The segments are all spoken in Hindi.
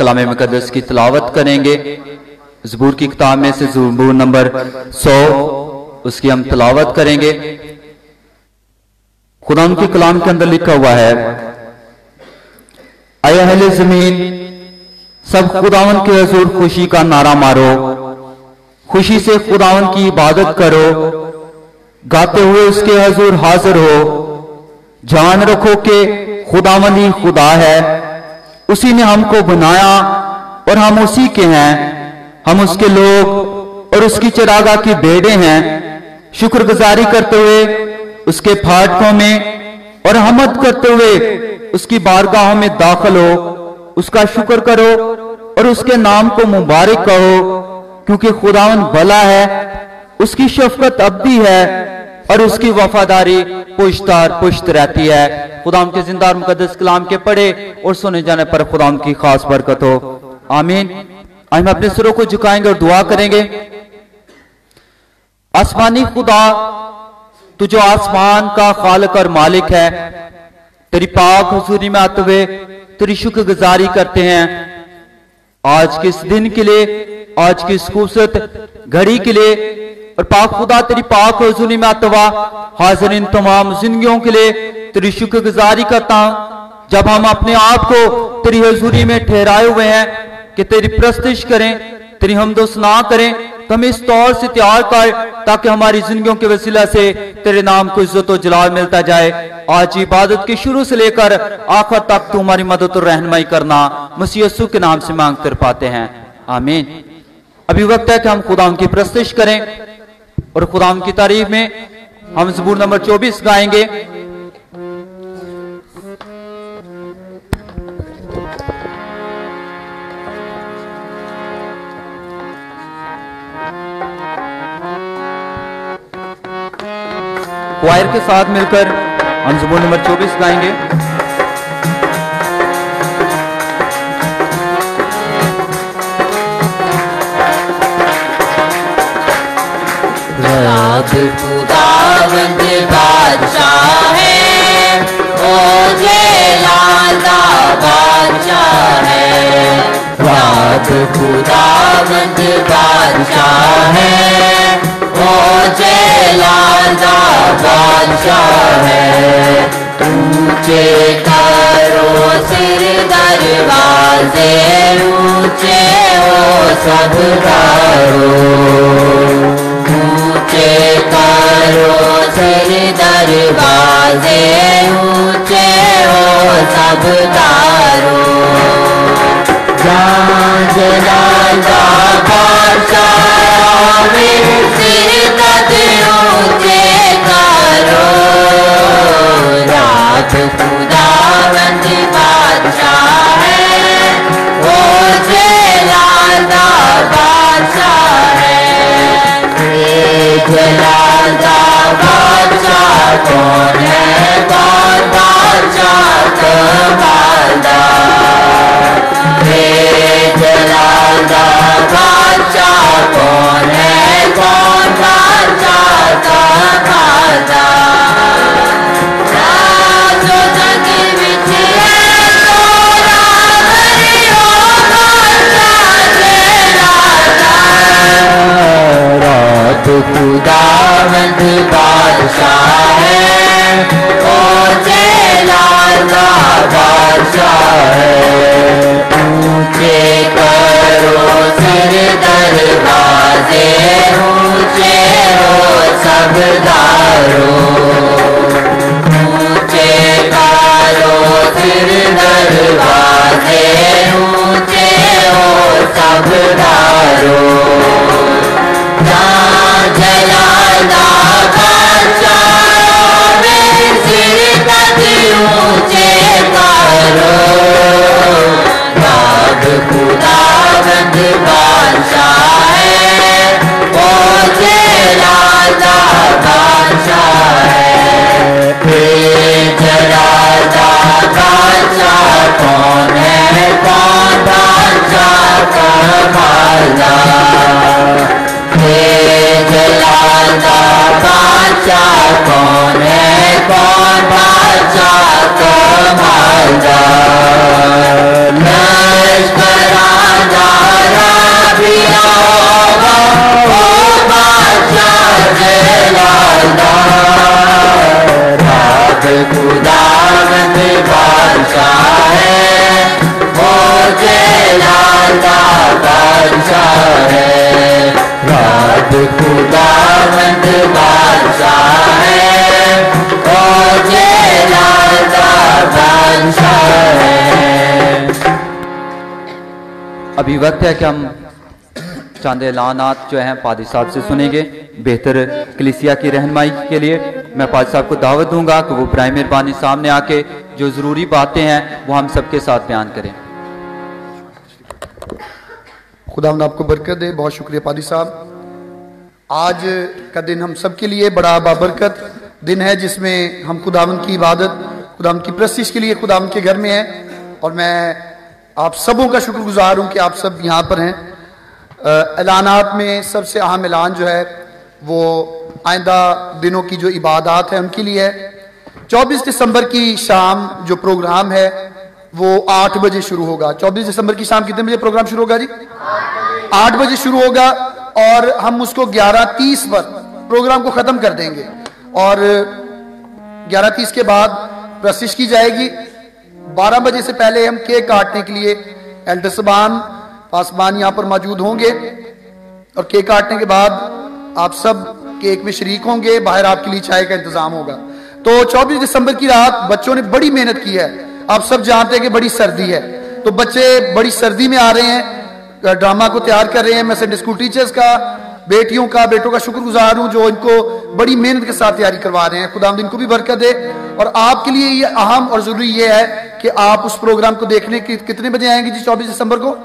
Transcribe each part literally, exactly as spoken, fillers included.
कलाम मुकद्दस की तिलावत करेंगे। ज़बूर की किताब में से ज़बूर नंबर सौ, उसकी हम तिलावत करेंगे। खुदा के कलाम के अंदर लिखा हुआ है, ऐ अहले ज़मीन, सब खुदावन के हुजूर खुशी का नारा मारो, खुशी से खुदावन की इबादत करो, गाते हुए उसके हुजूर हाजिर हो। जान रखो कि खुदावन ही खुदा है, उसी ने हमको बनाया और हम उसी के हैं। हम उसके लोग और उसकी चरागाह की भेड़ें हैं। शुक्रगुजारी करते हुए उसके फाटकों में और हम्द करते हुए उसकी बारगाहों में दाखिल हो। उसका शुक्र करो और उसके नाम को मुबारक कहो, क्योंकि खुदावन भला है, उसकी शफकत अब्दी है और उसकी वफादारी पुश्तार पुश्त रहती है। खुदाम के जिंदा और मुकद्दस कलाम के पढ़े और सुने जाने पर खुदाम की खास बरकत हो। आमीन। हम अपने सिरों को झुकाएंगे और दुआ करेंगे। आसमानी खुदा, तू जो आसमान का खालिक और मालिक है, तेरी पाक हुजूरी में आते हुए तेरी शुक्रगुजारी करते हैं आज के इस दिन के लिए, आज की इस खूबसूरत घड़ी के लिए। और पाक खुदा, तेरी पाक हुजूरी में आते हुआ हाजिरीन तमाम जिंदगियों के लिए तेरी शुक्रगुजारी करता हूं। जब हम अपने आप को तेरी हुजूरी में ठहराए हुए हैं कि तेरी प्रस्तुति करें, तेरी हमदो सना करें, तो हमें इस तौर से तैयार कर ताकि हमारी जिंदगियों के वसीला से तेरे नाम को इज्जत और जलाल मिलता जाए। आज इबादत के शुरू से लेकर आखिर तक तू हमारी मदद और रहनुमाई करना, मसीह यीशु के नाम से मांग कर पाते हैं। आमीन। अभी वक्त है कि हम खुदाम की प्रस्तुति करें और खुदाम की तारीफ में हम ज़बूर नंबर चौबीस गाएंगे। क्वायर के साथ मिलकर हम ज़बूर नंबर चौबीस गाएंगे। रात खुदावंद बादशाह है, ओ जेलादा बादशाह है। रात खुदावंद बादशाह है, ओ जेलादा बादशाह है। ऊंचे करो सिर दरवाजे, ऊंचे हो सब दारो। ऊंचे करो सिर दरवाजे, ऊंचे हो सब दारो। जान जलाला बादशाह में सिर कद ऊंचे करो। रात खुदावंद बादशाह है, ओ जलाला बादशाह है। जलाला बादशाह कौन है, कौन बादशाह कमालदार। जलाला बादशाह कौन है, कौन बादशाह कमालदार। राजो जग विच है तोरा हरियो बादशाह जलाला। रात खुदावंद बादशाह है, ओ जलाला बादशाह है। ऊंचे करो सिर दरवाजे, ऊंचे हो सब दारो। ऊंचे करो सिर दरवाजे, ऊंचे हो सब दारो। जलाला बादशाह में सिर कद ऊंचे करो। रात खुदावंद बादशाह है, ओ जलाला बादशाह है। जलाला बादशाह कौन है, कौन बादशाह कमालदार। जलाला बादशाह कौन है, कौन बादशाह कमालदार। लश्कर रब खुदावंद बादशाह है, वो जलाला बादशाह है। रब खुदावंद बादशाह है, वो जलाला बादशाह है। अभी वक्त है कि हम चंद ऐलानात जो हैं पादी साहब से सुनेंगे बेहतर कलीसिया की रहनुमाई के लिए। मैं पादी साहब को दावत दूंगा कि वो बराए मेहरबानी सामने आके जो ज़रूरी बातें हैं वो हम सबके साथ बयान करें। खुदावंद आपको बरकत दे। बहुत शुक्रिया पादी साहब। आज का दिन हम सब के लिए बड़ा बाबरकत दिन है, जिसमें हम खुदावंद की इबादत, खुदावंद की प्रस्तिश के लिए खुदावंद के घर में हैं। और मैं आप सबों का शुक्रगुजार हूं कि आप सब यहाँ पर हैं। ऐलानात में सबसे अहम ऐलान जो है वो आइंदा दिनों की जो इबादत है उनके लिए है। चौबीस दिसंबर की शाम जो प्रोग्राम है वो आठ बजे शुरू होगा। चौबीस दिसंबर की शाम कितने बजे प्रोग्राम शुरू होगा जी? आठ बजे शुरू होगा और हम उसको ग्यारह तीस पर प्रोग्राम को खत्म कर देंगे। और ग्यारह तीस के बाद प्रशिश की जाएगी। बारह बजे से पहले हम केक काटने के लिए एल्डर सबान पासबान यहाँ पर मौजूद होंगे और केक काटने के बाद आप सब केक में शरीक होंगे। बाहर आपके लिए चाय का इंतजाम होगा। तो चौबीस दिसंबर की रात बच्चों ने बड़ी मेहनत की है। आप सब जानते हैं कि बड़ी सर्दी है, तो बच्चे बड़ी सर्दी में आ रहे हैं, ड्रामा को तैयार कर रहे हैं। मैं संडे स्कूल टीचर्स का, बेटियों का, बेटों का शुक्रगुजार हूं जो इनको बड़ी मेहनत के साथ तैयारी करवा रहे हैं। खुदावंद इनको भी बरकत दे। और आपके लिए ये अहम और जरूरी ये है कि आप उस प्रोग्राम को देखने की कितने बजे आएंगे जी? चौबीस दिसंबर को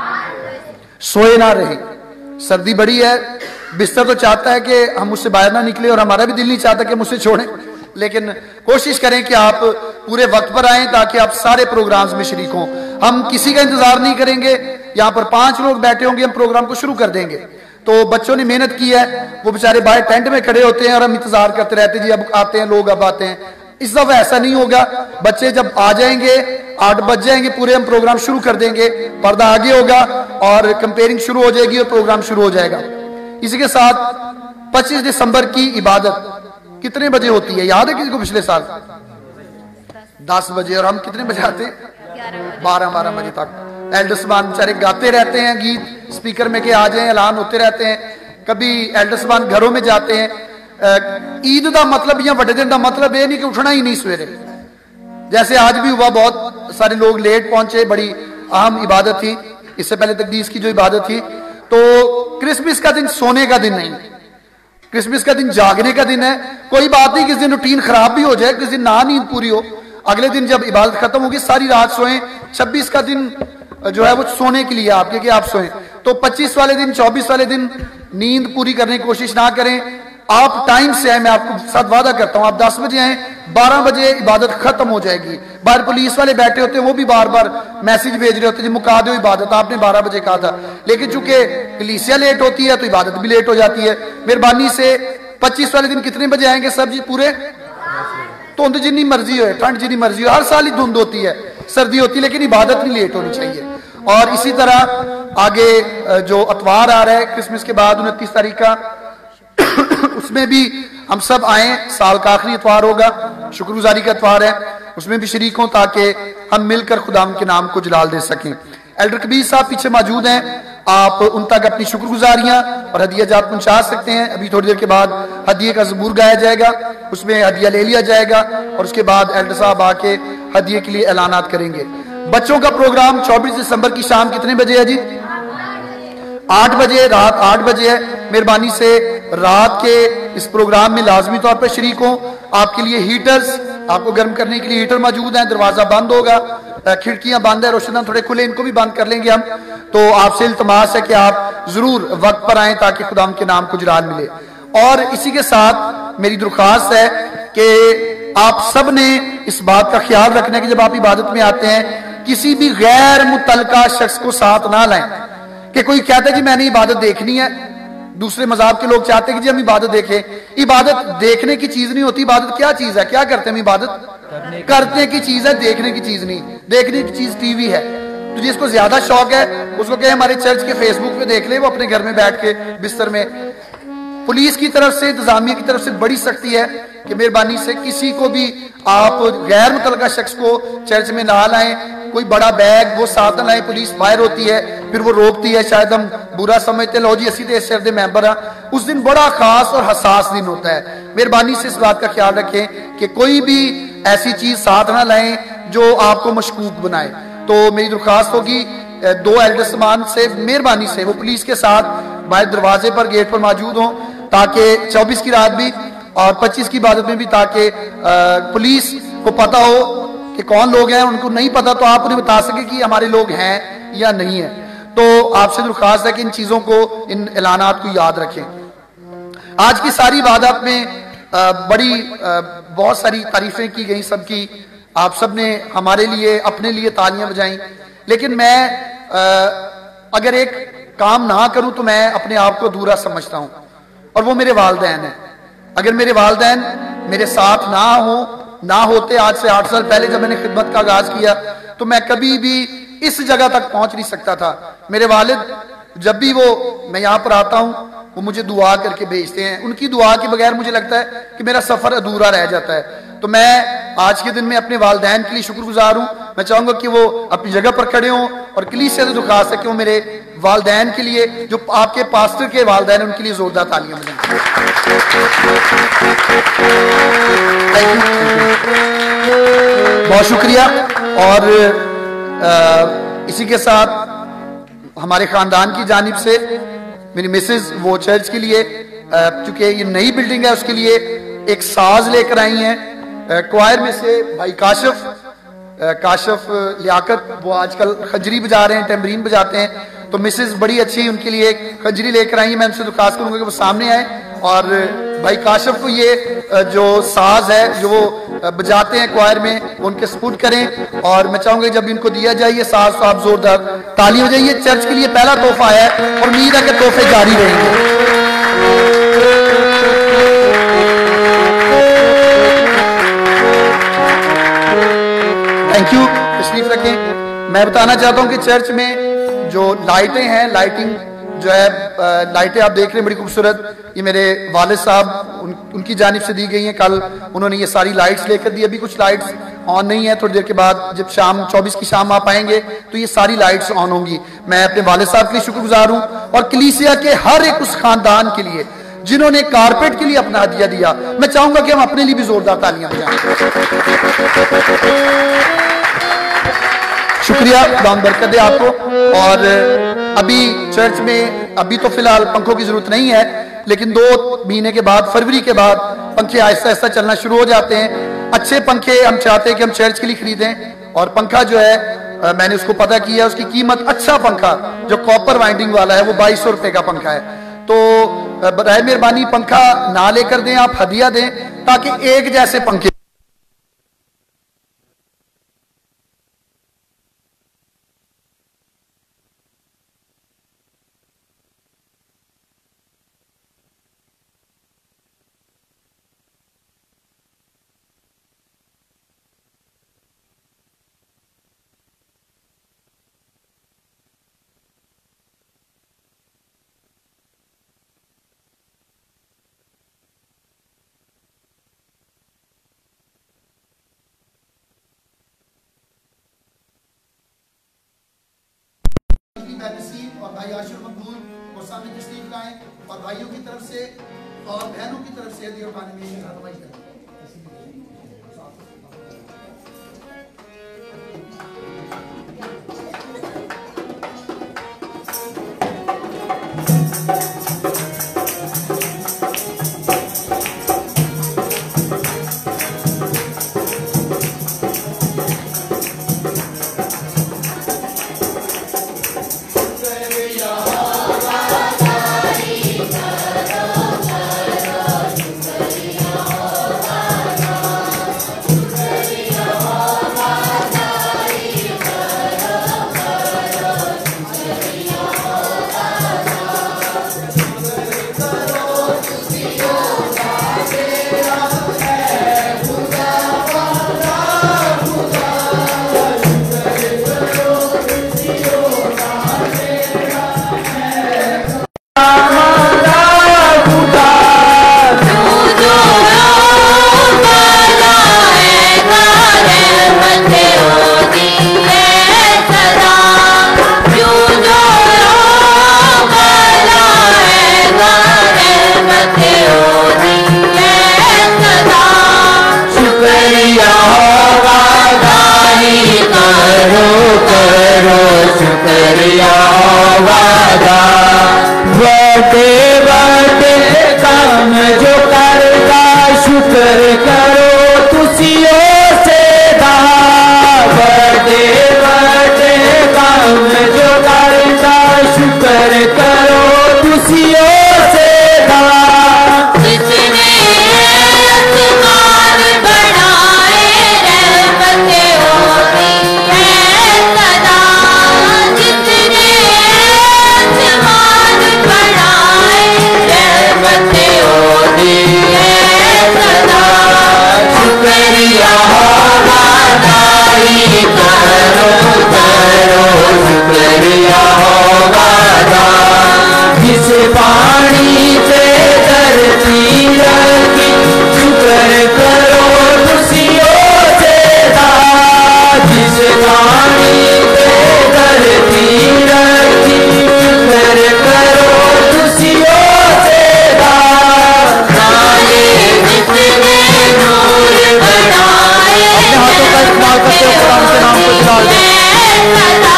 सोए ना रहे। सर्दी बड़ी है, बिस्तर तो चाहता है कि हम उससे बाहर ना निकले और हमारा भी दिल नहीं चाहता कि हम उससे छोड़ें, लेकिन कोशिश करें कि आप पूरे वक्त पर आएं ताकि आप सारे प्रोग्राम्स में शरीक हों। हम किसी का इंतजार नहीं करेंगे। यहाँ पर पांच लोग बैठे होंगे, हम प्रोग्राम को शुरू कर देंगे। तो बच्चों ने मेहनत की है, वो बेचारे बाहर टेंट में खड़े होते हैं और हम इंतजार करते रहते हैं जी अब आते हैं लोग, अब आते हैं। इस दफा ऐसा नहीं होगा। बच्चे जब आ जाएंगे आठ बज जाएंगे पूरे, हम प्रोग्राम शुरू कर देंगे। पर्दा आगे होगा और कंपेयरिंग शुरू हो जाएगी और प्रोग्राम शुरू हो जाएगा। इसी के साथ पच्चीस दिसंबर की इबादत कितने बजे होती है याद है किसी को? पिछले साल दस बजे और हम कितने बजे आते हैं? बारह बारह बजे तक। एल्डरसबान बेचारे गाते रहते हैं गीत, स्पीकर में के आ जाए, ऐलान होते रहते हैं। कभी एल्डरसबान घरों में जाते हैं। ईद का मतलब या बड़े दिन का मतलब ये नहीं कि उठना ही नहीं सवेरे, जैसे आज भी हुआ। बहुत सारे लोग लेट पहुंचे, बड़ी अहम इबादत थी। इससे पहले तकदीस की जो इबादत थी। तो क्रिसमस का दिन सोने का दिन नहीं, क्रिसमस का दिन जागने का दिन है। कोई बात नहीं किस दिन रूटीन खराब भी हो जाए, किस दिन ना नींद पूरी हो, अगले दिन जब इबादत खत्म होगी सारी रात सोएं। छब्बीस का दिन जो है वो सोने के लिए आपके कि आप सोएं। तो पच्चीस वाले दिन, चौबीस वाले दिन नींद पूरी करने की कोशिश ना करें। आप टाइम से आए, मैं आपको साथ वादा करता हूं। आप दस बजे आए, बारह बजे इबादत खत्म हो जाएगी। बाहर पुलिस वाले बैठे होते हैं, वो भी बार बार मैसेज भेज रहे होते हैं मुका दो इबादत, आपने बारह बजे कहा था। लेकिन चूंकि कलीसिया लेट होती है तो इबादत भी लेट हो जाती है। मेहरबानी से पच्चीस वाले दिन कितने बजे आएंगे सब जी? पूरे धुंध जितनी मर्जी हो, ठंड जितनी मर्जी हो, हर साल ही धुंध होती है, सर्दी होती है, लेकिन इबादत नहीं लेट होनी चाहिए। और इसी तरह आगे जो अतवार आ रहा है क्रिसमस के बाद उनतीस तारीख का, उसमें भी हम सब आए। साल का आखिरी इतवार होगा, शुक्रगुजारी का इतवार है, उसमें भी शरीक हों ताकि हम मिलकर खुदा के नाम को जलाल दे सकें। एल्डर कबीर साहब पीछे मौजूद हैं, आप उन तक अपनी शुक्रगुजारियां और हदिया जात पहुंचा सकते हैं। अभी थोड़ी देर के बाद हदिये का ज़बूर गाया जाएगा, उसमें हदिया ले लिया जाएगा और उसके बाद एल्डर साहब आके हदिये के लिए ऐलानात करेंगे। बच्चों का प्रोग्राम चौबीस दिसंबर की शाम कितने बजे है जी? आठ बजे, रात आठ बजे है। मेहरबानी से रात के इस प्रोग्राम में लाजमी तौर पर शरीक हों। आपके लिए हीटर्स, आपको गर्म करने के लिए हीटर मौजूद हैं। दरवाजा बंद होगा, खिड़कियां बंद है, रोशनदान थोड़े खुले, इनको भी बंद कर लेंगे हम। तो आपसे इल्तमास है कि आप जरूर वक्त पर आएं ताकि खुदा के नाम को जलाल मिले। और इसी के साथ मेरी दरख्वास्त है कि आप सब ने इस बात का ख्याल रखना है कि जब आप इबादत में आते हैं किसी भी गैर मुतलका शख्स को साथ ना लाएं। कि कोई कहता है जी मैंने इबादत देखनी है, दूसरे मज़हब के लोग चाहते हैं कि जी हम इबादत देखें। इबादत देखने की चीज नहीं होती। इबादत क्या चीज है? क्या करते हैं हम? इबादत करने की चीज है, देखने की चीज नहीं। देखने की चीज टीवी है। तो जिसको ज्यादा शौक है उसको कहे हमारे चर्च के फेसबुक पे देख ले, वो अपने घर में बैठ के बिस्तर में पुलिस की तरफ से, इंतजामिया की तरफ से बड़ी सख्ती है कि मेहरबानी से किसी को भी आप गैर मुतलका शख्स को चर्च में ना लाएं। कोई बड़ा बैग वो साथ ना लाएं, पुलिस बाहर होती है, फिर वो रोकती है, शायद हम बुरा समझते लो जी असी तो इस शहर के मैंबर हाँ। उस दिन बड़ा खास और हसास दिन होता है। मेहरबानी से इस बात का ख्याल रखें कि कोई भी ऐसी चीज साथ ना लाएं जो आपको मशकूक बनाए। तो मेरी दरख्वास्त होगी दो एल्डर समान से, मेहरबानी से वो पुलिस के साथ बाहर दरवाजे पर, गेट पर मौजूद हों, ताकि चौबीस की रात भी और पच्चीस की इबादत में भी, ताकि पुलिस को पता हो कि कौन लोग हैं। उनको नहीं पता तो आप उन्हें बता सके कि हमारे लोग हैं या नहीं है। तो आपसे दरख्वास्त है कि इन चीजों को, इन ऐलानात को याद रखें। आज की सारी इबादत में बड़ी बहुत सारी तारीफें की गई सबकी, आप सब ने हमारे लिए, अपने लिए तालियां बजाई। लेकिन मैं अगर एक काम ना करूं तो मैं अपने आप को अधूरा समझता हूं, और वो मेरे वालिदैन हैं। अगर मेरे वालिदैन मेरे साथ ना हो ना होते आज से आठ साल पहले जब मैंने खिदमत का आगाज किया, तो मैं कभी भी इस जगह तक पहुंच नहीं सकता था। मेरे वालिद जब भी वो मैं यहां पर आता हूं, वो मुझे दुआ करके भेजते हैं। उनकी दुआ के बगैर मुझे लगता है कि मेरा सफर अधूरा रह जाता है। तो मैं आज के दिन में अपने वालिदैन के लिए शुक्रगुजार हूं। मैं चाहूंगा कि वो अपनी जगह पर खड़े हों, और कलीसिया से दरख्वास्त है कि वो मेरे वालिदैन के लिए, जो आपके पास्टर के वालिदैन हैं, उनके लिए जोरदार तालियां बजाएं। बहुत शुक्रिया। और आ, इसी के साथ हमारे खानदान की जानिब से मेरी मिसेज वो चर्च के लिए, चूंकि ये नई बिल्डिंग है, उसके लिए एक साज लेकर आई हैं। क्वायर में से भाई काशिफ काशिफ लियाकत, वो आजकल खंजरी बजा रहे हैं, टेम्बरीन बजाते हैं। तो मिसेज बड़ी अच्छी उनके लिए एक खंजरी लेकर आई है। मैं उनसे दरख्वास्त करूंगा कि वो सामने आए, और भाई काशिफ को ये जो साज है जो वो बजाते हैं क्वायर में, वो उनके सपुर्द करें। और मैं चाहूंगा जब इनको दिया जाए ये साज तो आप जोरदार ताली हो जाइए। चर्च के लिए पहला तोहफा है और उम्मीद है कि तोहफे जारी रहेंगे। थैंक यू, तशरीफ रखें। मैं बताना चाहता हूं कि चर्च में जो लाइटें हैं, लाइटिंग जो है, लाइटें आप देख रहे हैं बड़ी खूबसूरत, ये मेरे वालिद साहब उन, उनकी जानिब से दी गई हैं। कल उन्होंने ये सारी लाइट्स लेकर दी। अभी कुछ लाइट्स ऑन नहीं है, थोड़ी देर के बाद जब शाम चौबीस की शाम आप आएंगे तो ये सारी लाइट्स ऑन होंगी। मैं अपने वालिद साहब के लिए शुक्रगुजार हूं, और कलीसिया के हर एक उस खानदान के लिए जिन्होंने कारपेट के लिए अपना हदिया दिया। मैं चाहूंगा कि हम अपने लिए भी जोरदार तालियां बजाएं। शुक्रिया, खुदा बरकत दे आपको। और अभी चर्च में अभी तो फिलहाल पंखों की जरूरत नहीं है, लेकिन दो महीने के बाद, फरवरी के बाद पंखे आहिस्ता आहिस्ता चलना शुरू हो जाते हैं। अच्छे पंखे हम चाहते हैं कि हम चर्च के लिए खरीदें, और पंखा जो है मैंने उसको पता किया, उसकी कीमत, अच्छा पंखा जो कॉपर वाइंडिंग वाला है, वो बाईस सौ रुपए का पंखा है। तो बराए मेहरबानी पंखा ना लेकर दें, आप हदिया दें, ताकि एक जैसे पंखे और भाई आशिर मकबूल और सामने तशरीफ लाएं, और भाइयों की तरफ से और बहनों की तरफ से हदिया उठाने में रहनुमाई करें। शुक्र करो खुशियों से दान। जिसने आसमान बढ़ाए रहमतें होती है सदा। जिसने आसमान बढ़ाए रहमतें होती है सदा। शुक्रिया होगा दाई करो करो शुक्रिया होगा दाई। जिस पानी से धरती रखी शुक्र करो खुशियों से दान। जिस पानी से धरती रखी शुक्र करो खुशियों से दान। जाने जिसने नूर बढ़ाए अपने हाथों का इस्तेमाल करते हुए खुदा के नाम को जलाल दें। सदा।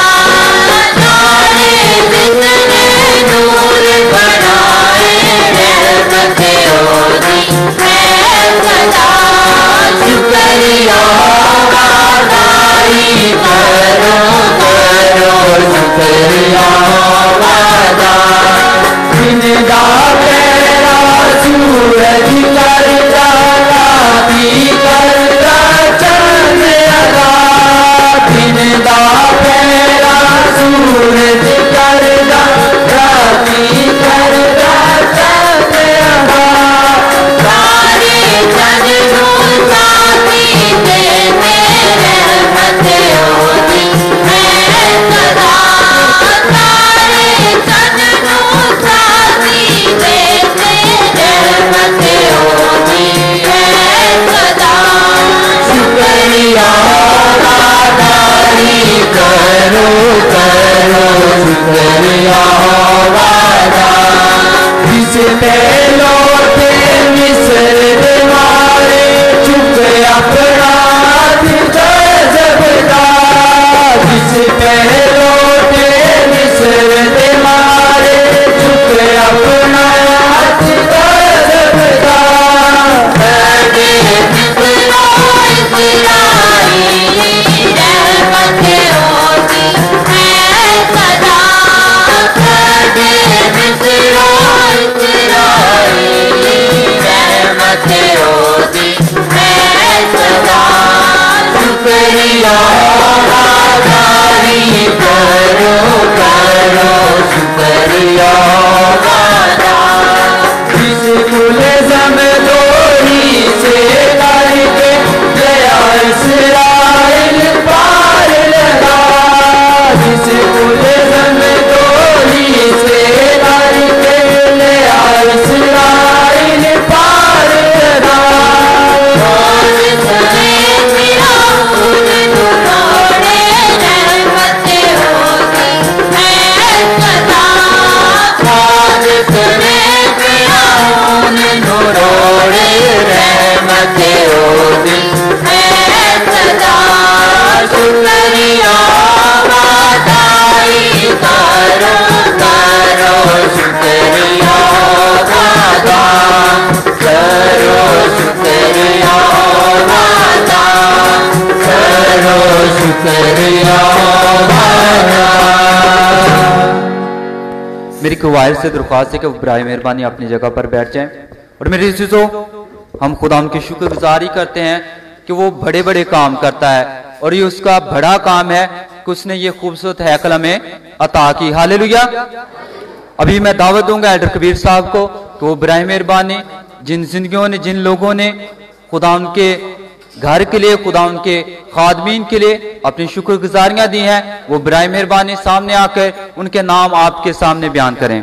जाने जिसने नूर बढ़ाए रहमतें होती है सदा। शुक्रिया होगा दाई करो करो शुक्रिया होगा दाई। जिंदा तेरा सूरज करता राती करता चंद लगा। जिंदा तेरा सूरज करता राती करता चंद लगा। सारे जग को साथी देते रहमतें होती है सदा। सारे जग को साथी देते रहमतें होती है सदा। शुक्रिया होगा दाई करो करो शुक्रिया होगा दाई। जिसने लौटे मिस्र दीवारे चुप अपना जबदा। जिसने लौटे मिस्र दीवारे चुप अपना जबदा। बड़े मिस्रो इस्राएली रहमतें होती है सदा। बड़े मिस्रो इस्राएली रहमतें होती है सदा। शुक्रिया होगा दाई करो करो शुक्रिया होगा दाई। जिस कुल जमदोरी से करके गया इस्राइल पार लगा। जिस कुल जमदोरी से करके गया इस्राइल पार लगा। और सुने फिरौन नुरोड़े रहमतें होती है सदा। आज सुने फिरौन नुरोड़े रहमतें होती है सदा। शुक्रिया होगा दाई करो करो शुक्रिया होगा दाई। करो शुक्रिया होगा दाई करो शुक्रिया होगा दाई। मेरी कुवाइल से दरख्वास्त है कि वो बराए मेहरबानी अपनी जगह पर बैठ जाएं। और मेरे अज़ीज़ों, हम खुदाम की शुक्रगुजारी करते हैं कि वो बड़े बड़े काम करता है और ये उसका बड़ा काम है कि उसने ये खूबसूरत हैकल हमें अता की। हालेलुया। अभी मैं दावत दूंगा एल्डर कबीर साहब को कि वो बराए मेहरबानी जिन जिंदगियों ने जिन लोगों ने खुदा उनके घर के लिए खुदा उनके खादमीन के लिए अपनी शुक्रगुजारियां दी हैं, वो बराए मेहरबानी सामने आकर उनके नाम आपके सामने बयान करें।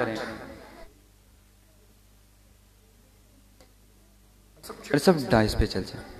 सब डाइस पे चल जाए।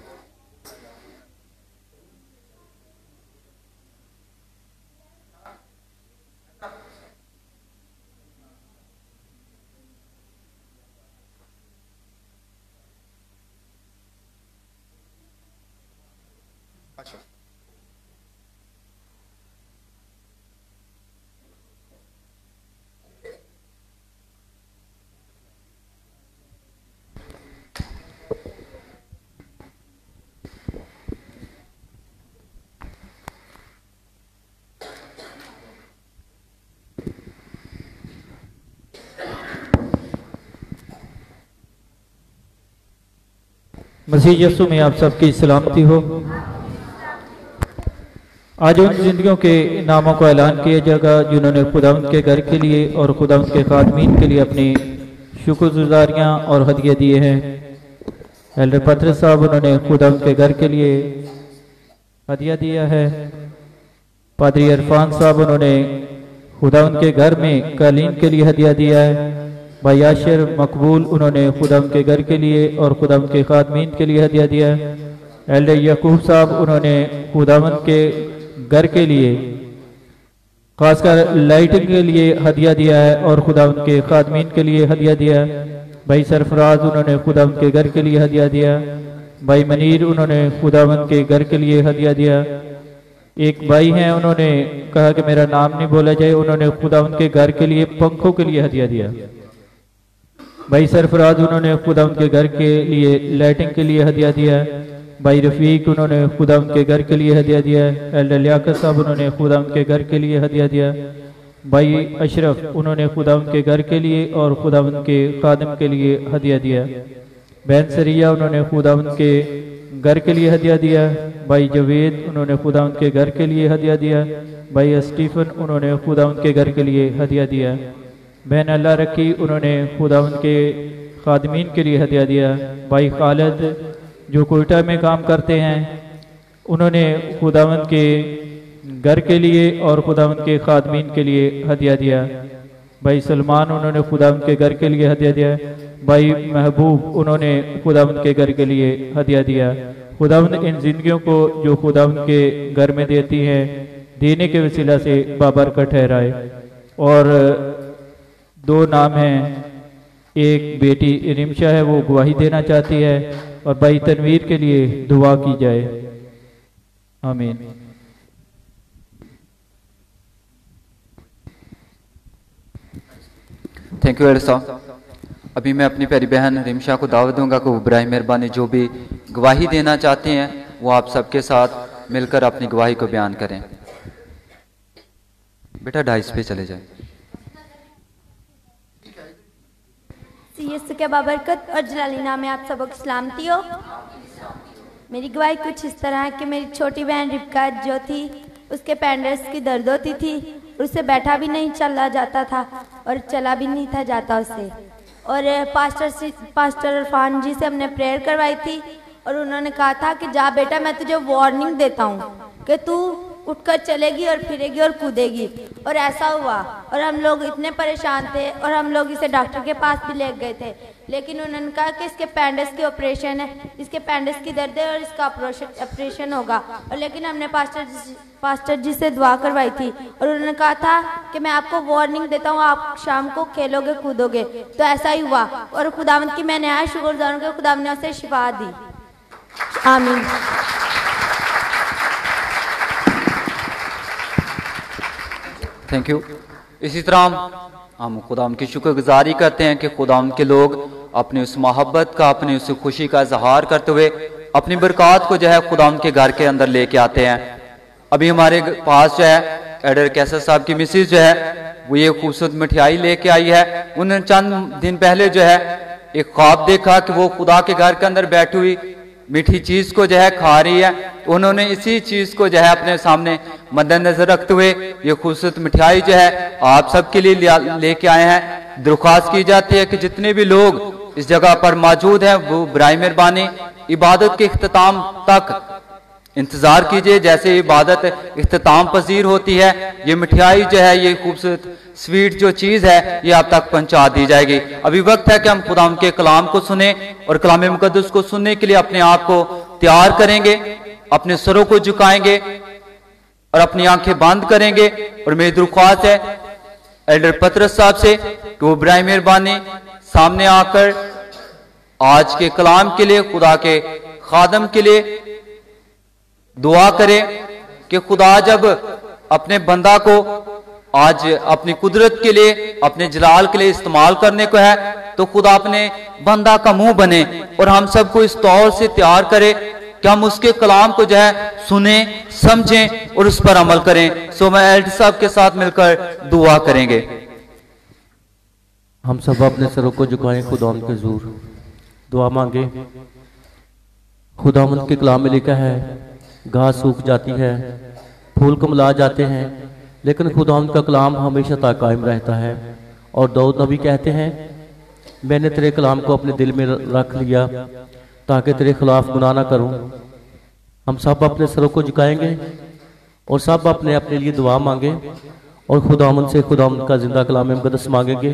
मसीह यीशु में आप सबकी सलामती हो। आज उन जिंदगियों के नामों को ऐलान किया जाएगा जिन्होंने खुदावंद के घर के लिए और खुदावंद के खादमीन के लिए अपनी शुक्रगुजारियां और हदिया दिए हैं। एल्डर पत्र साहब उन्होंने खुदावंद के घर के लिए हदिया दिया है। पादरी इरफान साहब उन्होंने खुदावंद के घर में कालीन के लिए हदिया दिया है। भाई आशिर मकबूल उन्होंने खुदावंद के घर के लिए और खुदावंद के खादमीन के लिए हदिया दिया है। एल्डर यकूब साहब उन्होंने खुदावंद के घर के लिए खासकर लाइटिंग के लिए हदिया दिया है और खुदावंद के खादमीन के लिए हदिया दिया है। भाई सरफराज उन्होंने खुदावंद के घर के लिए हदिया दिया। भाई मनीर उन्होंने खुदावंद के घर के लिए हदिया दिया। एक भाई हैं उन्होंने कहा कि मेरा नाम नहीं बोला जाए, उन्होंने खुदावंद के घर के लिए पंखों के लिए हदिया दिया। भाई सरफराज उन्होंने खुदावंद के घर के लिए लाइटिंग के लिए हदिया दिया। भाई रफीक उन्होंने खुदावंद के घर के लिए हदिया दिया। एल्डर लियाकत साहब उन्होंने खुदावंद के घर के लिए हदिया दिया। भाई अशरफ उन्होंने खुदावंद के घर के लिए और खुदावंद के खादिम के लिए हदिया दिया। बहन सरिया उन्होंने खुदावंद के घर के लिए हदिया दिया। भाई जवेद उन्होंने खुदावंद के घर के लिए हदिया दिया। भाई स्टीफन उन्होंने खुदावंद के घर के लिए हदिया दिया। बहन अल्लाह रखी उन्होंने खुदावंद के खादमीन के लिए हदिया दिया। भाई खालिद जो कोयटा में काम करते हैं उन्होंने खुदावंद के घर के लिए और खुदावंद के खादमीन के लिए हदिया दिया। भाई सलमान उन्होंने खुदावंद के घर के लिए हदिया दिया। भाई महबूब उन्होंने खुदावंद के घर के लिए हदिया दिया। खुदावंद इन जिंदगियों को जो खुदावंद के घर में देती हैं देने के वसीला से बाबरकत ठहराए। और दो नाम हैं, एक बेटी रिमशा है वो गवाही देना चाहती है और भाई तनवीर के लिए दुआ की जाए। आमीन। थैंक यू एल्डर साहब। अभी मैं अपनी प्यारी बहन रिमशा को दावत दूंगा कि वो बराए मेहरबानी जो भी गवाही देना चाहते हैं वो आप सबके साथ मिलकर अपनी गवाही को बयान करें। बेटा डाइस पे चले जाए। यीशु के बाबरकत और जलाली नाम में आप सबको सलामती हो। मेरी गवाही कुछ इस तरह है कि मेरी छोटी बहन रिबका जो थी उसके पेंडर्स की दर्द होती थी, उससे बैठा भी नहीं चला जाता था और चला भी नहीं था जाता उससे। और पास्टर से पास्टर इरफान जी से हमने प्रेयर करवाई थी और उन्होंने कहा था कि जा बेटा मैं तुझे वार्निंग देता हूँ कि तू उठकर चलेगी और फिरेगी और कूदेगी। और ऐसा हुआ और हम लोग इतने परेशान थे और हम लोग इसे डॉक्टर के पास भी ले गए थे, लेकिन उन्होंने कहा कि इसके पेंडस की ऑपरेशन है, इसके पेंडस की दर्द है और इसका ऑपरेशन होगा। और लेकिन हमने पास्टर जी पास्टर जी से दुआ करवाई थी और उन्होंने कहा था कि मैं आपको वार्निंग देता हूँ, आप शाम को खेलोगे कूदोगे। तो ऐसा ही हुआ और खुदावंद की मैंने आज शुक्रगुजार हूं कि खुदावंद ने उसे शिफा दी। आमीन। Thank you. इसी तरह हम खुदाम की शुक्रगुजारी करते हैं कि खुदाम के लोग अपनी उस मोहब्बत का, अपनी उस खुशी का इजहार करते हुए अपनी बरकत को जो है खुदाम के घर के अंदर लेके आते हैं। अभी हमारे पास जो है एडर कैसर साहब की मिसेज जो है वो ये खूबसूरत मिठाई लेके आई है। उन्होंने चंद दिन पहले जो है एक ख्वाब देखा कि वो खुदा के घर के अंदर बैठी हुई मीठी चीज को जो है खा रही है। तो उन्होंने इसी चीज को जो है अपने सामने मद्देनजर रखते हुए ये खूबसूरत मिठाई जो है आप सबके लिए लेके आए हैं। दरख्वास्त की जाती है कि जितने भी लोग इस जगह पर मौजूद हैं वो बराए मेहरबानी इबादत के इख्तिताम तक इंतजार कीजिए। जैसे इबादत इख्तिताम पजीर होती है ये मिठाई जो है ये खूबसूरत स्वीट जो चीज है ये आप तक पहुंचा दी जाएगी। अभी वक्त है कि हम खुदाम के कलाम को सुने और कलाम मुकद्दस को सुनने के लिए अपने आप को तैयार करेंगे, अपने सरों को झुकाएंगे और अपनी आंखें बंद करेंगे। और मेरी दरख्वास्त है एल्डर पतरस साहब से कि वो बराए मेहरबानी सामने आकर आज के कलाम के लिए खुदा के खादम के लिए दुआ करें कि खुदा जब अपने बंदा को आज अपनी कुदरत के लिए, अपने जलाल के लिए इस्तेमाल करने को है तो खुदा अपने बंदा का मुंह बने और हम सबको इस तौर से तैयार करे कि हम उसके कलाम को जो है सुने, समझें और उस पर अमल करें। सो मैं एल्डर साहब के साथ मिलकर दुआ करेंगे। हम सब अपने सरों को झुकाएं, खुदा के हुजूर दुआ मांगे। खुदावंद के कलाम में लिखा है घास सूख जाती है, फूल कमला जाते हैं, लेकिन खुदावंद का कलाम हमेशा तक कायम रहता है। और दाऊद नबी कहते हैं मैंने तेरे कलाम को अपने दिल में रख लिया ताकि तेरे खिलाफ गुनाह ना करूं। हम सब अपने सरों को झुकाएंगे और सब अपने अपने लिए दुआ मांगे और खुदावंद से खुदावंद का जिंदा कलाम मुक़द्दस मांगेंगे।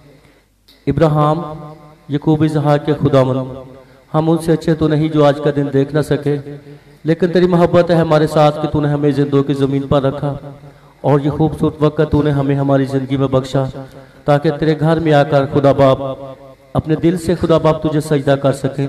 इब्राहिम यकूब इसहाक के खुदावंद, हम उनसे अच्छे तो नहीं जो आज का दिन देख ना सके, लेकिन तेरी मोहब्बत है हमारे साथ कि तूने हमें जिंदों की ज़मीन पर रखा और ये खूबसूरत वक्त तूने हमें हमारी ज़िंदगी में बख्शा ताकि तेरे घर में आकर खुदा बाप अपने दिल से खुदा बाप तुझे सजदा कर सके।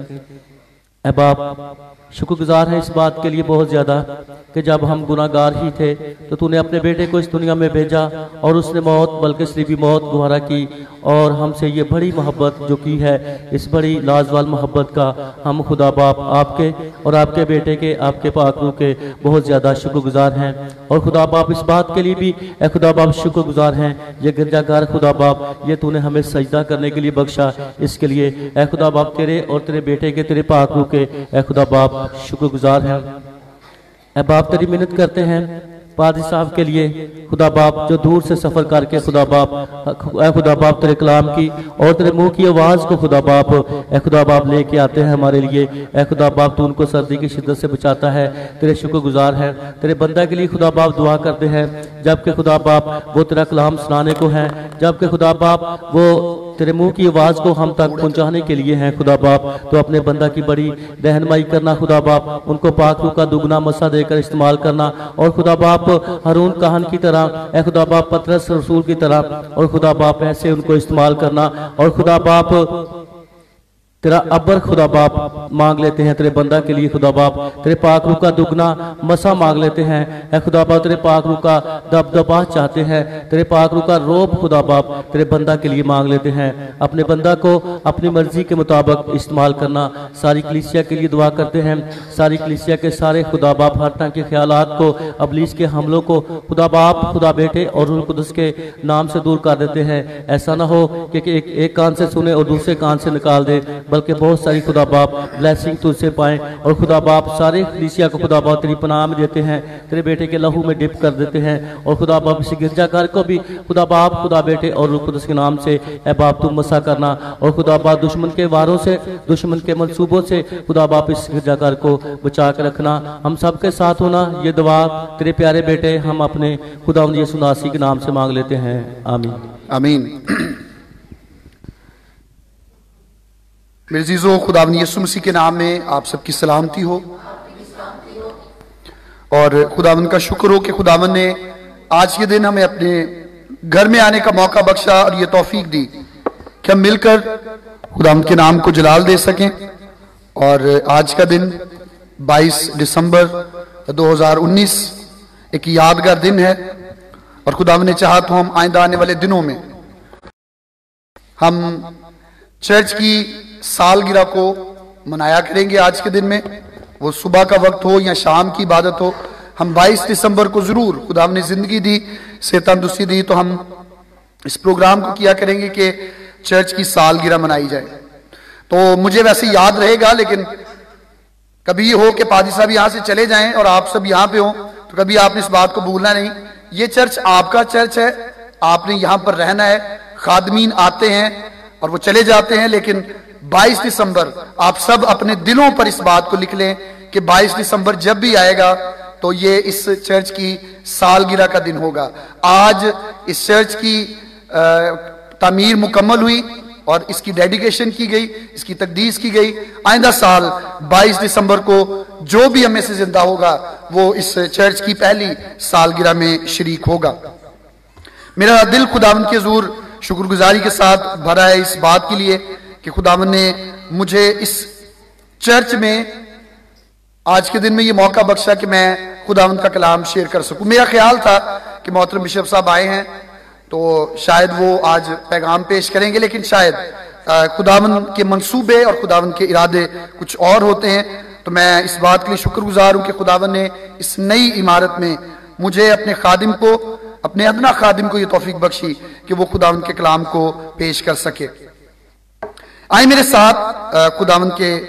ऐ बाप शुक्रगुजार है इस बात के लिए बहुत ज़्यादा कि जब हम गुनाहगार ही थे तो तूने अपने बेटे को इस दुनिया में भेजा और उसने मौत बल्कि शरीबी मौत गुहारा की और हमसे ये बड़ी मोहब्बत जो की है, इस बड़ी लाजवाल मोहब्बत का हम खुदा बाप आपके और आपके बेटे के आपके पाक रूह के बहुत ज़्यादा शुक्रगुजार हैं। और खुदा बाप इस बात के लिए भी ए खुदा बाप शुक्रगुजार हैं ये गिरजाघर खुदा बाप ये तूने हमें सजदा करने के लिए बख्शा, इसके लिए ए खुदा बाप तेरे और तेरे बेटे के तेरे पाक रूह के ए खुदा बाप शुक्रगुजार हैं। ए बाप तेरी मिन्नत करते हैं पादी साहब के लिए खुदा बाप जो दूर से सफर करके खुदा बाप ए खुदा बाप तेरे कलाम की और तेरे मुंह की आवाज को खुदा बाप ए खुदा बाप लेके आते हैं हमारे लिए। ए खुदा बाप तू उनको सर्दी की शिद्दत से बचाता है, तेरे शुक्रगुजार है। तेरे बंदा के लिए खुदा बाप दुआ करते हैं जबकि खुदा बाप वो तेरा कलाम सुनाने को है, जबकि खुदा बाप वो तेरे मुंह की आवाज को हम तक पहुंचाने के लिए हैं। खुदा बाप तो अपने बंदा की बड़ी रहनुमाई करना, खुदा बाप उनको पाक रूह का दुगना मसा देकर इस्तेमाल करना और खुदा बाप हारून कहन की तरह ए खुदा बाप पतरस रसूल की तरह और खुदा बाप ऐसे उनको इस्तेमाल करना। और खुदा बाप तेरा अबर खुदा बाप मांग लेते हैं तेरे बंदा के लिए खुदा बाप तेरे पाक रूह का दुगना मसा मांग लेते हैं। ए खुदा बाप तेरे पाक रूह का दबदबा चाहते हैं, तेरे पाक रूह का रोब खुदा बाप तेरे बंदा के लिए मांग लेते हैं। अपने बंदा को अपनी मर्जी के मुताबिक इस्तेमाल करना, सारी कलीसिया के लिए दुआ करते हैं। सारी कलीसिया के सारे खुदा बाप हर तरह के ख्यालात को अबलीस के हमलों को खुदा बाप खुदा बेटे और रूह कुदस के नाम से दूर कर देते हैं। ऐसा ना हो कि एक, एक कान से सुने और दूसरे कान से निकाल दे, बल्कि बहुत सारी खुदा बाप ब्लेसिंग तुझसे पाएं और खुदा बाप सारे कलीसिया को खुदा बाप तेरी पनाह में देते हैं, तेरे बेटे के लहू में डिप कर देते हैं। और खुदा बाप इस गिरजाघर को भी खुदा बाप खुदा बेटे और रूह कुदस के नाम से ए बाप तुम मसा करना और खुदा बाप दुश्मन के वारों से दुश्मन के मंसूबों से खुदा बाप इस गिरजाघर को बचा कर रखना। हम सब के साथ होना ये दुआ तेरे प्यारे बेटे हम अपने खुदा यीशु नासी के नाम से मांग लेते हैं, आमीन आमीन। मेरे जीजो खुदावंद यीशु मसीह के नाम में आप सबकी सलामती हो और खुदावंद का शुक्र हो कि खुदावंद ने आज के दिन हमें अपने घर में आने का मौका बख्शा और ये तौफीक दी कि हम मिलकर खुदावंद के नाम को जलाल दे सकें। और आज का दिन बाईस दिसंबर दो हज़ार उन्नीस एक यादगार दिन है और खुदावंद ने चाहा तो हम आइंदा आने वाले दिनों में हम चर्च की सालगिरह को मनाया करेंगे। आज के दिन में वो सुबह का वक्त हो या शाम की इबादत हो, हम बाईस दिसंबर को जरूर खुदा ने जिंदगी दी से तंदुरुस्ती दी तो हम इस प्रोग्राम को किया करेंगे कि चर्च की सालगिरह मनाई जाए। तो मुझे वैसे याद रहेगा, लेकिन कभी ये हो कि पादी साहब यहाँ से चले जाएं और आप सब यहाँ पे हो तो कभी आपने इस बात को भूलना नहीं। ये चर्च आपका चर्च है, आपने यहाँ पर रहना है। खादमीन आते हैं और वो चले जाते हैं, लेकिन बाईस दिसंबर आप सब अपने दिलों पर इस बात को लिख लें कि बाईस दिसंबर जब भी आएगा तो ये इस चर्च की सालगिरह का दिन होगा। आज इस चर्च की तामीर मुकम्मल हुई और इसकी डेडिकेशन की गई, इसकी तकदीस की गई। आइंदा साल बाईस दिसंबर को जो भी हमें से जिंदा होगा वो इस चर्च की पहली सालगिरह में शरीक होगा। मेरा दिल खुदावंद के हुजूर शुक्रगुजारी के साथ भरा है इस बात के लिए कि खुदावंद ने मुझे इस चर्च में आज के दिन में ये मौका बख्शा कि मैं खुदावंद का कलाम शेयर कर सकूं। मेरा ख्याल था कि मोहतरम बिशप साहब आए हैं तो शायद वो आज पैगाम पेश करेंगे, लेकिन शायद खुदावंद के मंसूबे और खुदावंद के इरादे कुछ और होते हैं। तो मैं इस बात के लिए शुक्रगुजार हूं कि खुदावंद ने इस नई इमारत में मुझे अपने खादिम को अपने अदना खादिम को ये तौफीक बख्शी कि वो खुदावंद के कलाम को पेश कर सके। आए मेरे साथ खुदावंद के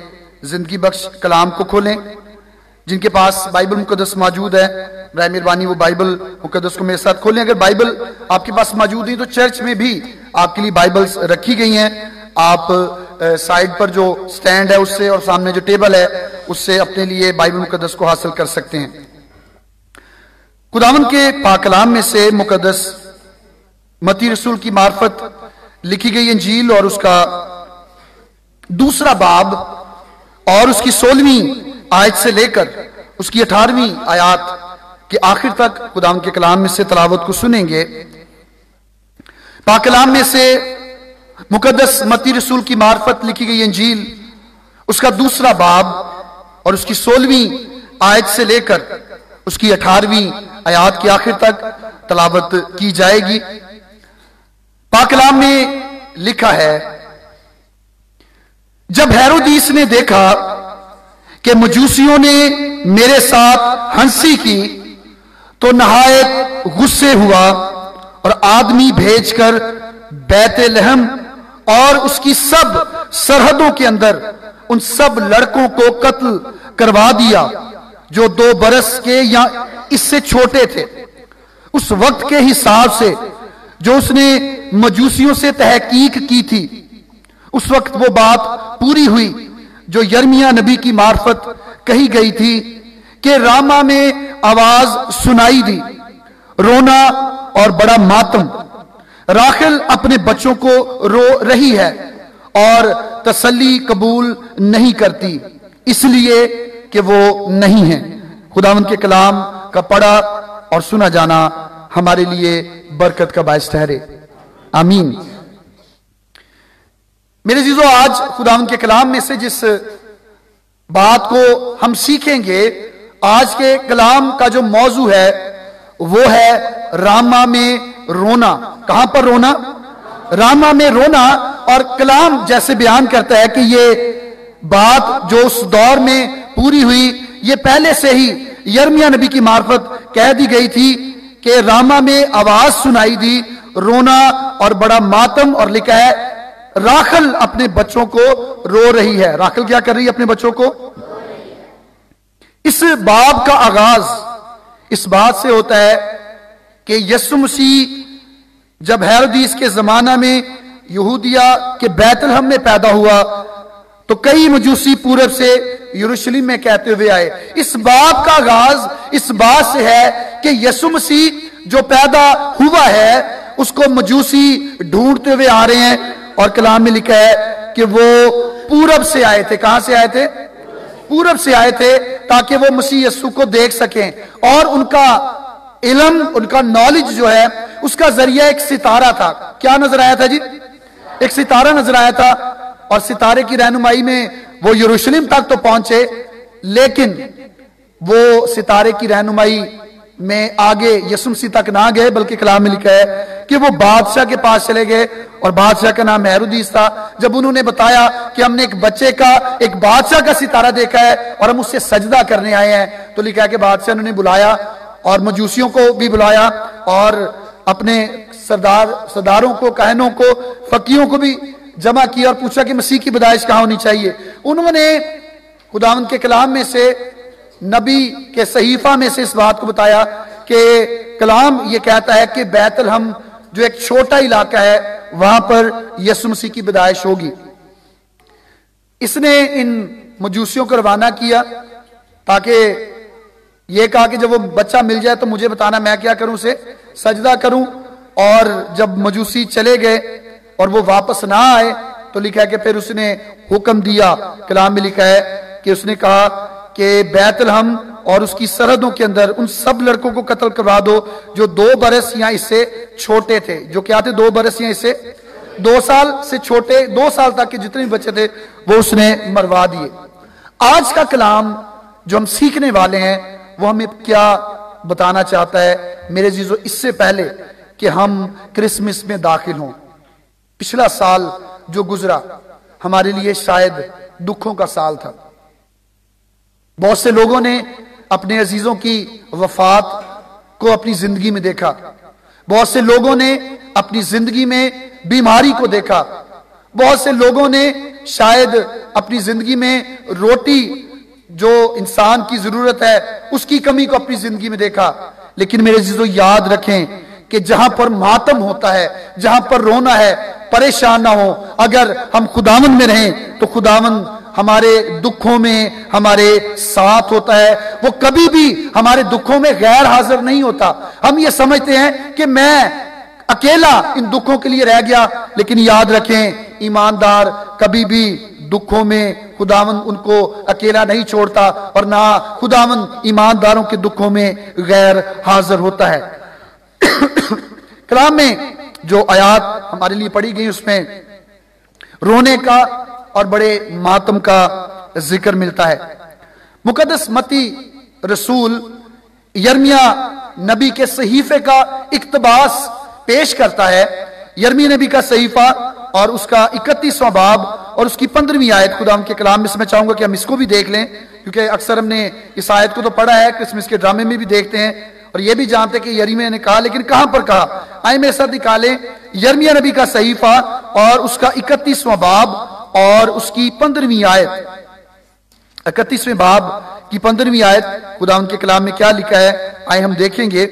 जिंदगी बख्श कलाम को खोलें। जिनके पास बाइबल मुकद्दस मौजूद है, बराए मेहरबानी वो बाइबल मुकद्दस को मेरे साथ खोलें। अगर बाइबल आपके पास मौजूद नहीं तो चर्च में भी आपके लिए बाइबल्स रखी गई हैं। आप साइड पर जो स्टैंड है उससे और सामने जो टेबल है उससे अपने लिए बाइबल मुकद्दस को हासिल कर सकते हैं। खुदावन के पाक कलाम में से मुकद्दस मती रसूल की मार्फत लिखी गई इंजील और उसका दूसरा बाब और उसकी सोलहवीं आयत से लेकर उसकी अठारहवीं आयत के आखिर तक खुदावन के कलाम में से तलावत को सुनेंगे। पाक कलाम में से मुकद्दस मती रसूल की मार्फत लिखी गई इंजील उसका दूसरा बाब और उसकी सोलहवीं आयत से लेकर उसकी अठारहवीं आयत के आखिर तक तलावत की जाएगी। पाक कलाम में लिखा है, जब हेरोदीस ने देखा कि मजूसियों ने मेरे साथ हंसी की तो नहायत गुस्से हुआ और आदमी भेजकर बैतलहम और उसकी सब सरहदों के अंदर उन सब लड़कों को कत्ल करवा दिया जो दो बरस के या इससे छोटे थे। उस वक्त के हिसाब से जो उसने मजूसियों से तहकीक की थी, उस वक्त वो बात पूरी हुई जो यर्मिया नबी की मार्फत कही गई थी कि रामा में आवाज सुनाई दी, रोना और बड़ा मातम। राखिल अपने बच्चों को रो रही है और तसल्ली कबूल नहीं करती इसलिए कि वो नहीं है। खुदावंद के कलाम का पढ़ा और सुना जाना हमारे लिए बरकत का बायस ठहरे। आमीन। मेरे जीजों, आज खुदावंद के कलाम में से जिस बात को हम सीखेंगे, आज के कलाम का जो मौजू है वो है रामा में रोना। कहां पर रोना? रामा में रोना। और कलाम जैसे बयान करता है कि ये बात जो उस दौर में पूरी हुई, ये पहले से ही यर्मिया नबी की मार्फत कह दी गई थी कि रामा में आवाज सुनाई दी, रोना और बड़ा मातम। और लिखा है राखल अपने बच्चों को रो रही है। राखल क्या कर रही है? अपने बच्चों को। इस बाब का आगाज इस बात से होता है कि यीशु मसीह जब हेरोदीस के जमाना में यहूदिया के बैतलहम में पैदा हुआ तो कई मजूसी पूरब से यरूशलेम में कहते हुए आए। इस बात का आगाज इस बात से है कि यीशु मसीह जो पैदा हुआ है उसको मजूसी ढूंढते हुए आ रहे हैं। और कलाम में लिखा है कि वो पूरब से आए थे। कहां से आए थे? पूरब से आए थे ताकि वो मसीह यीशु को देख सकें। और उनका इल्म, उनका नॉलेज जो है उसका जरिया एक सितारा था। क्या नजर आया था जी? एक सितारा नजर आया था। और सितारे की रहनुमाई में वो यरूशलेम तक तो पहुंचे, लेकिन वो सितारे की रहनुमाई में आगे यीशु मसीह तक ना गए, बल्कि कलाम में लिखा है कि वो बादशाह के पास चले गए। और बादशाह का नाम हेरोदीस था। जब उन्होंने बताया कि हमने एक बच्चे का, एक बादशाह का सितारा देखा है और हम उससे सजदा करने आए हैं, तो लिखा है कि बादशाह ने बुलाया और मजूसियों को भी बुलाया और अपने सरदार सरदारों को, कहनों को, फकीरों को भी जमा किया और पूछा कि मसीह की पैदाइश कहां होनी चाहिए। उन्होंने खुदावंद के कलाम में से, नबी के सहीफा में से इस बात को बताया कि कलाम ये कहता है कि बैतलहम जो एक छोटा इलाका है वहां पर यीशु मसीह की पैदाइश होगी। इसने इन मजूसियों को रवाना किया ताकि ये कहा कि जब वो बच्चा मिल जाए तो मुझे बताना, मैं क्या करूं, उसे सजदा करूं। और जब मजूसी चले गए और वो वापस ना आए तो लिखा है कि फिर उसने हुक्म दिया, कलाम में लिखा है कि उसने कहा कि बैतलहम और उसकी सरहदों के अंदर उन सब लड़कों को कत्ल करवा दो जो दो बरस या इससे छोटे थे। जो क्या थे? दो बरस या इससे दो साल से छोटे, दो साल तक के जितने बच्चे थे वो उसने मरवा दिए। आज का कलाम जो हम सीखने वाले हैं वो हमें क्या बताना चाहता है? मेरे जीजों, इससे पहले कि हम क्रिसमस में दाखिल हों, पिछला साल जो गुजरा हमारे लिए शायद दुखों का साल था। बहुत से लोगों ने अपने अजीजों की वफात को अपनी जिंदगी में देखा। बहुत से लोगों ने अपनी जिंदगी में बीमारी को देखा। बहुत से लोगों ने शायद अपनी जिंदगी में रोटी जो इंसान की जरूरत है उसकी कमी को अपनी जिंदगी में देखा। लेकिन मेरे जीजो याद रखें कि जहां पर मातम होता है, जहां पर रोना है, परेशान ना हो, अगर हम खुदावन में रहें तो खुदावन हमारे दुखों में हमारे साथ होता है। वो कभी भी हमारे दुखों में गैर हाजिर नहीं होता। हम ये समझते हैं कि मैं अकेला इन दुखों के लिए रह गया, लेकिन याद रखें ईमानदार कभी भी दुखों में खुदावन उनको अकेला नहीं छोड़ता और ना खुदावन ईमानदारों के दुखों में गैर हाजिर होता है। कलाम में जो आयात हमारे लिए पढ़ी गई उसमें रोने का और बड़े मातम का जिक्र मिलता है। मुकद्दस मत्ती रसूल यर्मिया नबी के सहीफे का इक्तबास पेश करता है। यर्मिया नबी का सहीफा और उसका इकतीसवां बाब और उसकी पंद्रहवीं आयत खुदा के कलाम में। मैं चाहूंगा कि हम इसको भी देख लें, क्योंकि अक्सर हमने इस आयत को तो पढ़ा है, क्रिसमस के ड्रामे में भी देखते हैं और ये भी जानते हैं कि यर्मिया ने कहा, लेकिन कहां पर कहा। आइए मेरे साथ निकालें यर्मिया नबी का सहीफा और उसका इकतीसवां बाब और उसकी पंद्रहवीं आयत। इकतीसवें बाब की पंद्रहवीं आयत खुदा के कलाम में क्या लिखा है, आइए हम देखेंगे।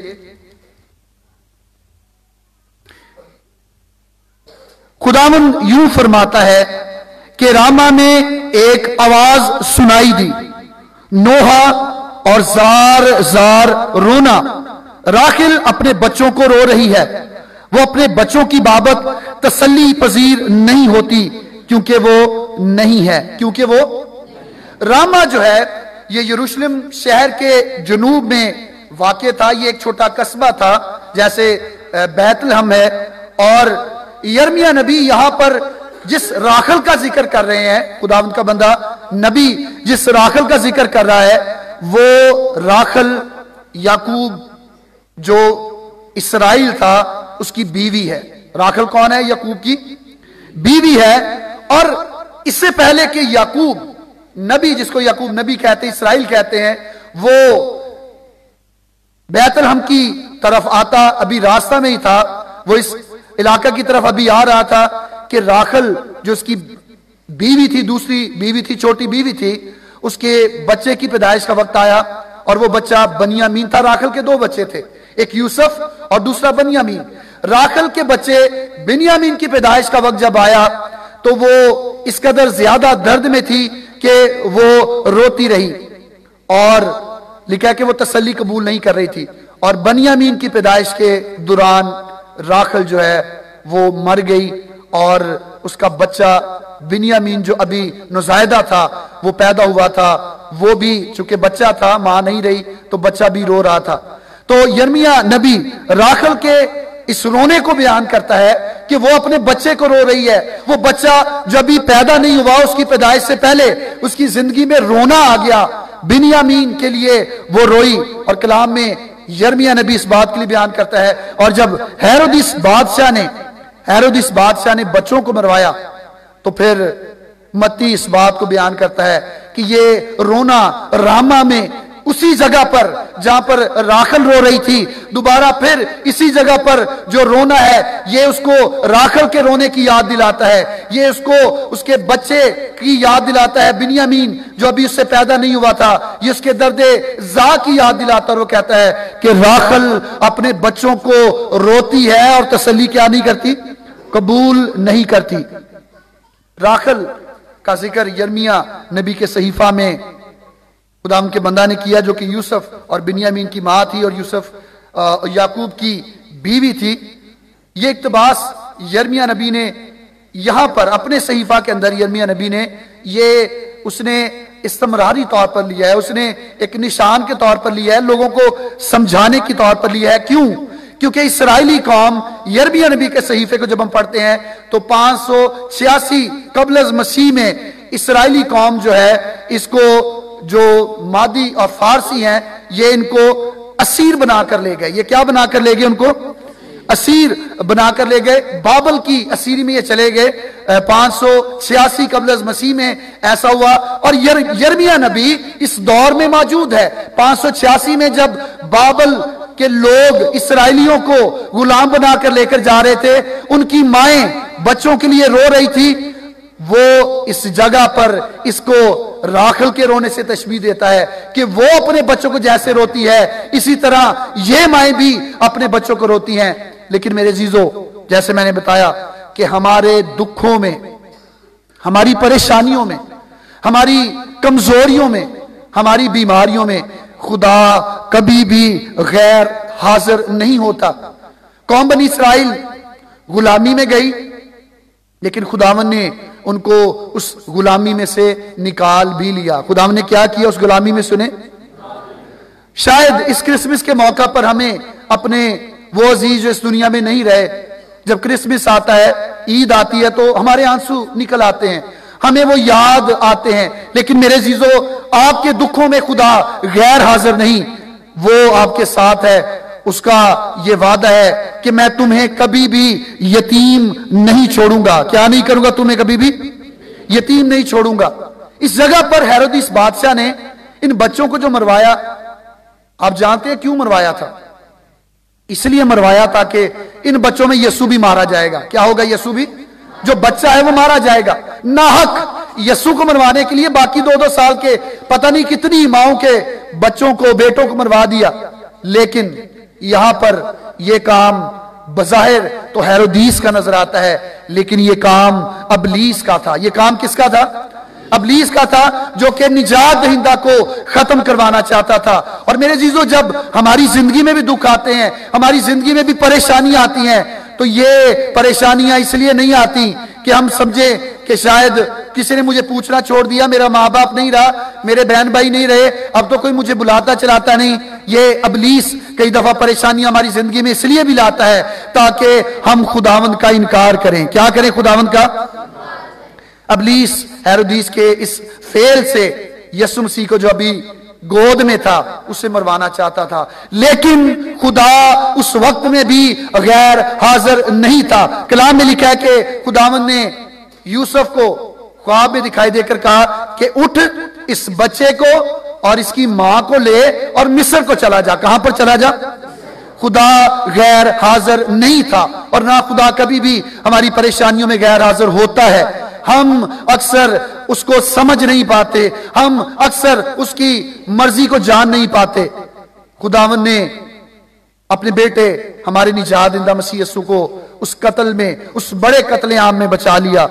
खुदावन यूं फरमाता है कि रामा में एक आवाज सुनाई दी, नोहा और जार जार रोना। राखिल अपने बच्चों को रो रही है, वो अपने बच्चों की बाबत तसल्ली पजीर नहीं होती क्योंकि वो नहीं है, क्योंकि वो रामा जो है ये यरूशलेम शहर के जनूब में वाक़ था। ये एक छोटा कस्बा था जैसे बैतलहम है। और यर्मिया नबी यहां पर जिस राखल का जिक्र कर रहे हैं, खुदावंद का बंदा नबी जिस राखल का जिक्र कर रहा है वो राखल याकूब जो इसराइल था उसकी बीवी है। राखल कौन है? याकूब की बीवी है। और इससे पहले कि याकूब नबी, जिसको याकूब नबी कहते हैं, इसराइल कहते हैं, वो बैतलहम की तरफ आता, अभी रास्ता में ही था, वो इस इलाका की तरफ अभी आ रहा था कि राखल जो उसकी बीवी थी, दूसरी बीवी थी, छोटी बीवी थी, उसके बच्चे की पैदाइश का वक्त आया और वो बच्चा बनियामीन था। राखल के दो बच्चे थे, एक यूसुफ और दूसरा बनियामीन। राखल के बच्चे बिन्यामीन की पैदाइश का वक्त जब आया तो वो इस कदर ज्यादा दर्द में थी कि वो रोती रही और लिखा कि वो तसल्ली कबूल नहीं कर रही थी। और बनियामीन की पैदाइश के दौरान राखल जो है वो मर गई और उसका बच्चा बिन्यामीन जो अभी नौज़ायदा था वो पैदा हुआ था। वो भी चूंकि बच्चा था, मां नहीं रही, तो बच्चा भी रो रहा था। तो यर्मिया नबी राखल के इस रोने को बयान करता है कि वो अपने बच्चे को रो रही है। वो बच्चा जो अभी पैदा नहीं हुआ, उसकी पैदाइश से पहले उसकी जिंदगी में रोना आ गया, बिन्यामीन के लिए वो रोई। और कलाम में यर्मिया नबी इस बात के लिए बयान करता है। और जब हेरोदिस बादशाह ने हेरोदिस बादशाह ने बच्चों को मरवाया तो फिर मत्ती इस बात को बयान करता है कि ये रोना रामा में, उसी जगह पर जहां पर राखल रो रही थी, दोबारा फिर इसी जगह पर जो रोना है ये उसको राखल के रोने की याद दिलाता है। ये उसको उसके बच्चे की याद दिलाता है, बिन्यामीन जो अभी उससे पैदा नहीं हुआ था, ये उसके दर्दे जा की याद दिलाता है। और वो कहता है कि राखल अपने बच्चों को रोती है और तसल्ली क्या नहीं करती, कबूल नहीं करती। राखल का जिक्र यर्मिया नबी के सहीफा में खुदाम के बंदा ने किया, जो कि यूसुफ और बिन्यामीन की मां थी और यूसुफ याकूब की बीवी थी। ये इक्तबास यर्मिया नबी ने यहां पर अपने सहीफा के अंदर यर्मिया नबी ने ये उसने इस्तमरारी तौर पर लिया है, उसने एक निशान के तौर पर लिया है, लोगों को समझाने के तौर पर लिया है। क्यों? क्योंकि इसराइली कौम यर्मिया नबी के सहीफे को जब हम पढ़ते हैं तो पांच सौ छियासी कबल मसीह में इसराइली कौम जो है, इसको जो मादी और फारसी हैं, ये इनको असीर बनाकर ले गए। ये क्या बनाकर ले गए? उनको असीर बनाकर ले गए। बाबल की असीरी में ये चले गए। पांच सौ छियासी कबल मसीह में ऐसा हुआ। और यर, यर्मिया नबी इस दौर में मौजूद है। पांच सौ छियासी में जब बाबल के लोग इसराइलियों को गुलाम बनाकर लेकर जा रहे थे, उनकी माएं बच्चों के लिए रो रही थी। वो इस जगह पर इसको राखल के रोने से तशबीह देता है कि वो अपने बच्चों को जैसे रोती है, इसी तरह ये माएँ भी अपने बच्चों को रोती हैं। लेकिन मेरे जीजो, जैसे मैंने बताया कि हमारे दुखों में, हमारी परेशानियों में, हमारी कमजोरियों में, हमारी बीमारियों में खुदा कभी भी गैर हाजिर नहीं होता। कौम बनी इसराइल गुलामी में गई, लेकिन खुदावन ने उनको उस गुलामी में से निकाल भी लिया। खुदावन ने क्या किया उस गुलामी में, सुने। शायद इस क्रिसमस के मौका पर हमें अपने वो अजीज जो इस दुनिया में नहीं रहे, जब क्रिसमस आता है, ईद आती है, तो हमारे आंसू निकल आते हैं, हमें वो याद आते हैं। लेकिन मेरे जीजो, आपके दुखों में खुदा गैर हाजिर नहीं, वो आपके साथ है। उसका ये वादा है कि मैं तुम्हें कभी भी यतीम नहीं छोड़ूंगा। क्या नहीं करूंगा? तुम्हें कभी भी यतीम नहीं छोड़ूंगा। इस जगह पर हेरोदिस बादशाह ने इन बच्चों को जो मरवाया, आप जानते हैं क्यों मरवाया था? इसलिए मरवाया था कि इन बच्चों में यीशु भी मारा जाएगा। क्या होगा? यीशु भी, जो बच्चा है वो मारा जाएगा। नाहक यीशु को मरवाने के लिए बाकी दो दो साल के पता नहीं कितनी माओं के बच्चों को, बेटों को मरवा दिया। लेकिन यहां पर यह काम बज़ाहिर तो हेरोदीस का नजर आता है, लेकिन यह काम अबलीस का था। यह काम किसका था? अबलीस का था, जो कि निजात दहिंदा को खत्म करवाना चाहता था। और मेरे जीजो, जब हमारी जिंदगी में भी दुख आते हैं, हमारी जिंदगी में भी परेशानियां आती हैं, तो ये परेशानियां इसलिए नहीं आती कि हम समझे कि शायद किसी ने मुझे पूछना छोड़ दिया, मेरा माँ बाप नहीं रहा, मेरे बहन भाई नहीं रहे, अब तो कोई मुझे बुलाता चलाता नहीं। ये अबलीस कई दफा परेशानियां हमारी जिंदगी में इसलिए भी लाता है ताकि हम खुदावंद का इनकार करें। क्या करें? खुदावंद का। अबलीस हेरोदीस के इस फेल से यीशु मसीह को, जो अभी गोद में था, उसे मरवाना चाहता था। लेकिन खुदा उस वक्त में भी गैर हाजिर नहीं था। कलाम में लिखा है कि खुदावंद ने यूसुफ को ख्वाब में दिखाई देकर कहा कि उठ, इस बच्चे को और इसकी मां को ले और मिस्र को चला जा। कहां पर चला जा? खुदा गैर हाजिर नहीं था, और ना खुदा कभी भी हमारी परेशानियों में गैर हाजिर होता है। हम अक्सर उसको समझ नहीं पाते, हम अक्सर उसकी मर्जी को जान नहीं पाते। खुदावन ने अपने बेटे हमारे निजात दिंदा मसीह यीशु को उस कत्ल में, उस बड़े कत्ले आम में बचा लिया।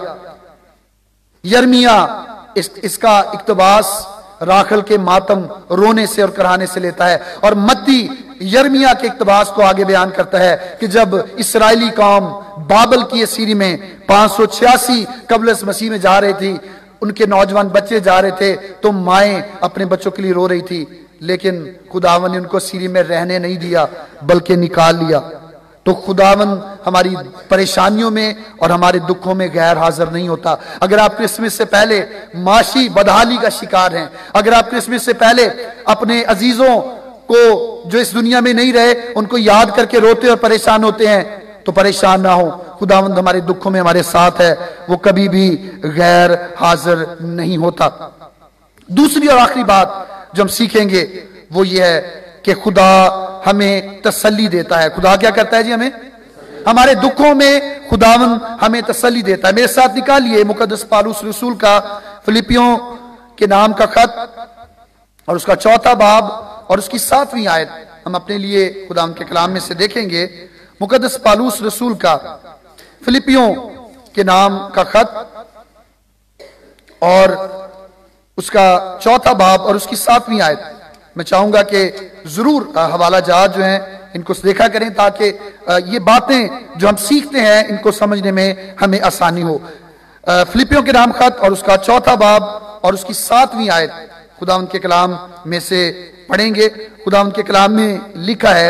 यर्मिया इस, इसका इक्तबास राखल के मातम रोने से और कराने से लेता है, और मत्ती यर्मिया के इक्तबास को आगे बयान करता है कि जब इस्राएली कौम बाबल की असीरी में पांच सौ छियासी कबल मसीह में जा रही थी, उनके नौजवान बच्चे जा रहे थे, तो माएं अपने बच्चों के लिए रो रही थी, लेकिन खुदावन ने उनको असीरी में रहने नहीं दिया बल्कि निकाल लिया। तो खुदावन हमारी परेशानियों में और हमारे दुखों में गैर हाजिर नहीं होता। अगर आप क्रिसमस से पहले माशी बदहाली का शिकार हैं, अगर आप क्रिसमस से पहले अपने अजीजों को जो इस दुनिया में नहीं रहे उनको याद करके रोते और परेशान होते हैं, तो परेशान ना हो। खुदावंद हमारे दुखों में हमारे साथ है, वो कभी भी गैर हाजिर नहीं होता। दूसरी और आखिरी बात जो हम सीखेंगे वो ये है कि खुदा हमें तसल्ली देता है। खुदा क्या करता है जी? हमें, हमारे दुखों में खुदावन हमें तसल्ली देता है। मेरे साथ निकालिए मुकद्दस पौलुस रसूल का फिलिपियों के नाम का खत और उसका चौथा बाब और उसकी सातवीं आयत हम अपने लिए खुदावन के कलाम में से देखेंगे। मुकद्दस पौलुस रसूल का फिलिपियों के नाम का खत और उसका चौथा बाब और उसकी सातवीं आयत। मैं चाहूंगा कि जरूर हवाला जहाज जो हैं इनको देखा करें, ताकि ये बातें जो हम सीखते हैं इनको समझने में हमें आसानी हो। फिलिपियों के नाम खत और उसका चौथा बाब और उसकी सातवीं आयत खुदावंद के कलाम में से पढ़ेंगे। खुदावंद के कलाम में लिखा है,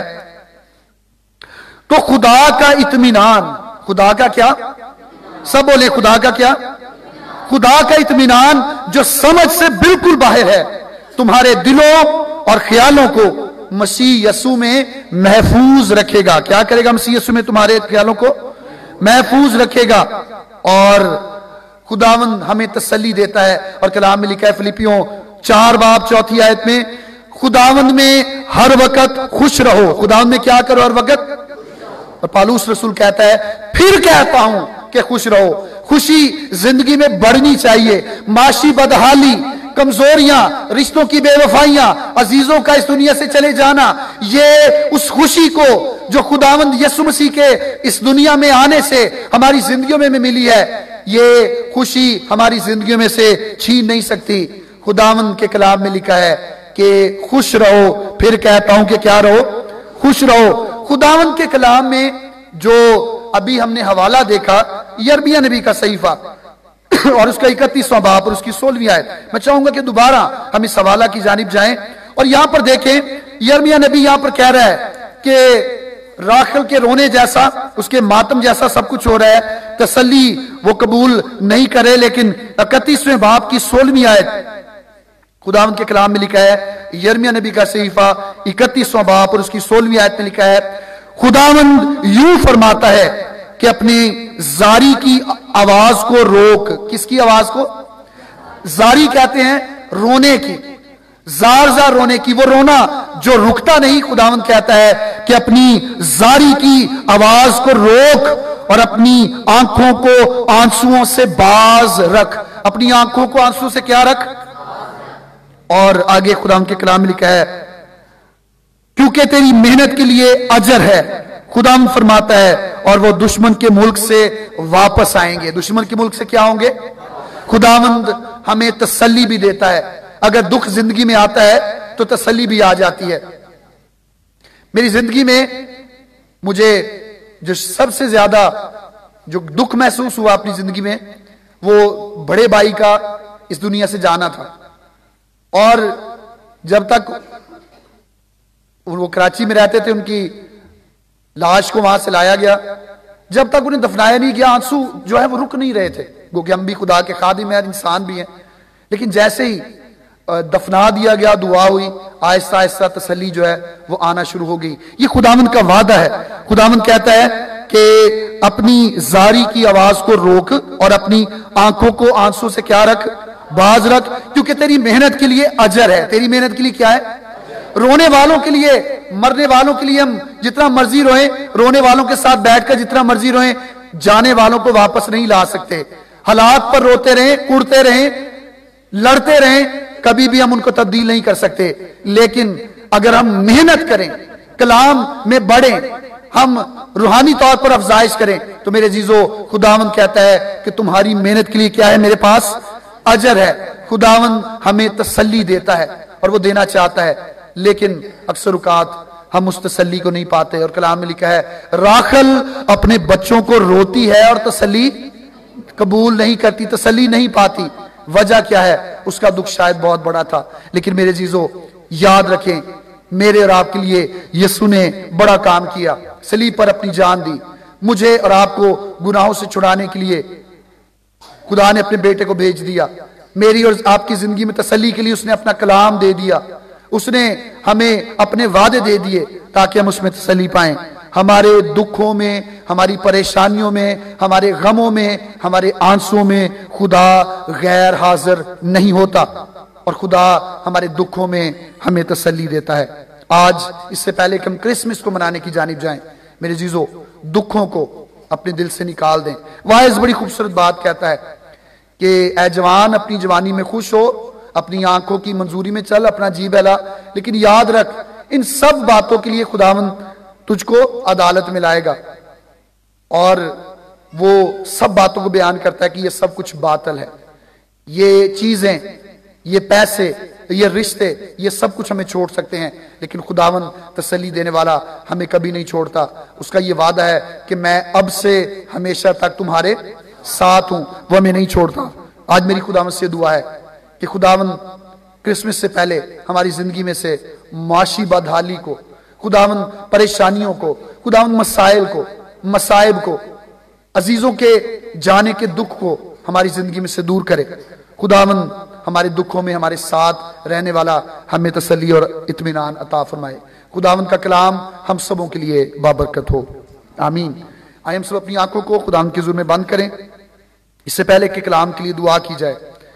तो खुदा का इत्मीनान, खुदा का क्या? सब बोले खुदा का क्या? खुदा का इत्मीनान जो समझ से बिल्कुल बाहर है, तुम्हारे दिलों और ख्यालों को मसीह यीशु में महफूज रखेगा। क्या करेगा? मसीह यीशु में तुम्हारे ख्यालों को महफूज रखेगा। और खुदावंद हमें तसल्ली देता है, और कलाम में लिखा है फिलिपियों चार बाब चौथी आयत में, खुदावंद में हर वक्त खुश रहो। खुदावंद में क्या करो? हर वक्त। और पौलुस रसूल कहता है, फिर कहता हूं कि खुश रहो। खुशी जिंदगी में बढ़नी चाहिए। माशी बदहाली, कमजोरियां, रिश्तों की बेवफाइयां, अजीजों का इस दुनिया से चले जाना, ये उस खुशी को जो खुदावंद यीशु मसीह के इस दुनिया में आने से हमारी जिंदगियों में मिली है, ये खुशी हमारी जिंदगियों में से छीन नहीं सकती। खुदावंद के कलाम में लिखा है कि खुश रहो। फिर कहता हूं कि क्या रहो? खुश रहो। खुदावंद के कलाम में जो अभी हमने हवाला देखा, यिर्मयाह नबी का सहीफा और उसका इकतीसवां बाब और उसकी सोलहवीं आयत, मैं चाहूंगा कि दोबारा हम इस हवाला की जानिब जाएं और यहां पर देखें, यिर्मयाह नबी यहां पर कह रहा है कि राखल के रोने जैसा, उसके मातम जैसा सब कुछ हो रहा है, तसल्ली वो कबूल नहीं करे। लेकिन इकतीसवें बाब की सोलहवीं आयत खुदावंद के कलाम में लिखा है, यिर्मयाह नबी का सहीफा इकतीसवां बाब और उसकी सोलहवीं आयत में लिखा है, खुदावंद यूं फरमाता है कि अपनी जारी की आवाज को रोक। किसकी आवाज को? जारी कहते हैं रोने की, जार जार रोने की, वो रोना जो रुकता नहीं। खुदावंद कहता है कि अपनी जारी की आवाज को रोक और अपनी आंखों को आंसुओं से बाज रख। अपनी आंखों को आंसुओं से क्या रख? और आगे खुदावंद के कलाम में लिखा है, क्योंकि तेरी मेहनत के लिए अजर है। खुदावंद फरमाता है, और वो दुश्मन के मुल्क से वापस आएंगे। दुश्मन के मुल्क से क्या होंगे? खुदावंद हमें तसल्ली भी देता है। अगर दुख जिंदगी में आता है तो तसल्ली भी आ जाती है। मेरी जिंदगी में मुझे जो सबसे ज्यादा जो दुख महसूस हुआ अपनी जिंदगी में, वो बड़े भाई का इस दुनिया से जाना था। और जब तक वो कराची में रहते थे, उनकी लाश को वहां से लाया गया, जब तक उन्हें दफनाया नहीं गया, आंसू जो है वो रुक नहीं रहे थे। क्योंकि हम भी खुदा के खादिम हैं, इंसान भी हैं। लेकिन जैसे ही दफना दिया गया, दुआ हुई, आहिस्ता आहिस्ता तसल्ली जो है वो आना शुरू हो गई। ये खुदावंद का वादा है। खुदावंद कहता है कि अपनी जारी की आवाज को रोक और अपनी आंखों को आंसू से क्या रख? बाज रख, क्योंकि तेरी मेहनत के लिए अजर है। तेरी मेहनत के लिए क्या है? रोने वालों के लिए, मरने वालों के लिए हम जितना मर्जी रोएं, रोने वालों के साथ बैठकर जितना मर्जी रोएं, जाने वालों को वापस नहीं ला सकते। हालात पर रोते रहें, कुड़ते रहें, लड़ते रहें, कभी भी हम उनको तब्दील नहीं कर सकते। लेकिन अगर हम मेहनत करें, कलाम में बढ़ें, हम रूहानी तौर पर अफजाइश करें, तो मेरे जीजो खुदावंद कहता है कि तुम्हारी मेहनत के लिए क्या है? मेरे पास अजर है। खुदावंद हमें तसल्ली देता है और वो देना चाहता है, लेकिन अक्सर औकात हम उस तसल्ली को नहीं पाते। और कलाम में लिखा है, राखल अपने बच्चों को रोती है और तसल्ली कबूल नहीं करती, तसल्ली नहीं पाती। वजह क्या है? उसका दुख शायद बहुत बड़ा था। लेकिन मेरे जीजो याद रखें, मेरे और आपके लिए यीशु ने बड़ा काम किया, सलीब पर अपनी जान दी। मुझे और आपको गुनाहों से छुड़ाने के लिए खुदा ने अपने बेटे को भेज दिया। मेरी और आपकी जिंदगी में तसल्ली के लिए उसने अपना कलाम दे दिया। उसने हमें अपने वादे दे दिए ताकि हम उसमें तसल्ली पाएं। हमारे दुखों में, हमारी परेशानियों में, हमारे गमों में, हमारे आंसुओं में खुदा गैर हाजिर नहीं होता और खुदा हमारे दुखों में हमें तसल्ली देता है। आज इससे पहले कि हम क्रिसमस को मनाने की जानिब जाएं, मेरे जीजो दुखों को अपने दिल से निकाल दें। वाइज बड़ी खूबसूरत बात कहता है कि ऐ जवान अपनी जवानी में खुश हो, अपनी आंखों की मंजूरी में चल, अपना जी बहला, लेकिन याद रख इन सब बातों के लिए खुदावंद तुझको अदालत में लाएगा। और वो सब बातों को बयान करता है कि ये सब कुछ बातिल है, ये चीजें, ये पैसे, ये रिश्ते, ये सब कुछ हमें छोड़ सकते हैं, लेकिन खुदावन तसल्ली देने वाला हमें कभी नहीं छोड़ता। उसका ये वादा है कि मैं अब से हमेशा तक तुम्हारे साथ हूं, वो हमें नहीं छोड़ता। आज मेरी खुदावन से दुआ है कि खुदावन क्रिसमस से पहले हमारी जिंदगी में से माशी बदहाली को, खुदावन परेशानियों को, खुदावन मसाइल को, मसाइब को, अजीजों के जाने के दुख को हमारी जिंदगी में से दूर करे। खुदावन हमारे दुखों में हमारे साथ रहने वाला हमें तसल्ली और इत्मीनान अता फरमाए। खुदावन का कलाम हम सबों के लिए बाबरकत हो, आमीन। आइए हम सब अपनी आंखों को खुदावन के हुजूर में बंद करें। इससे पहले कि कलाम के लिए दुआ की जाए,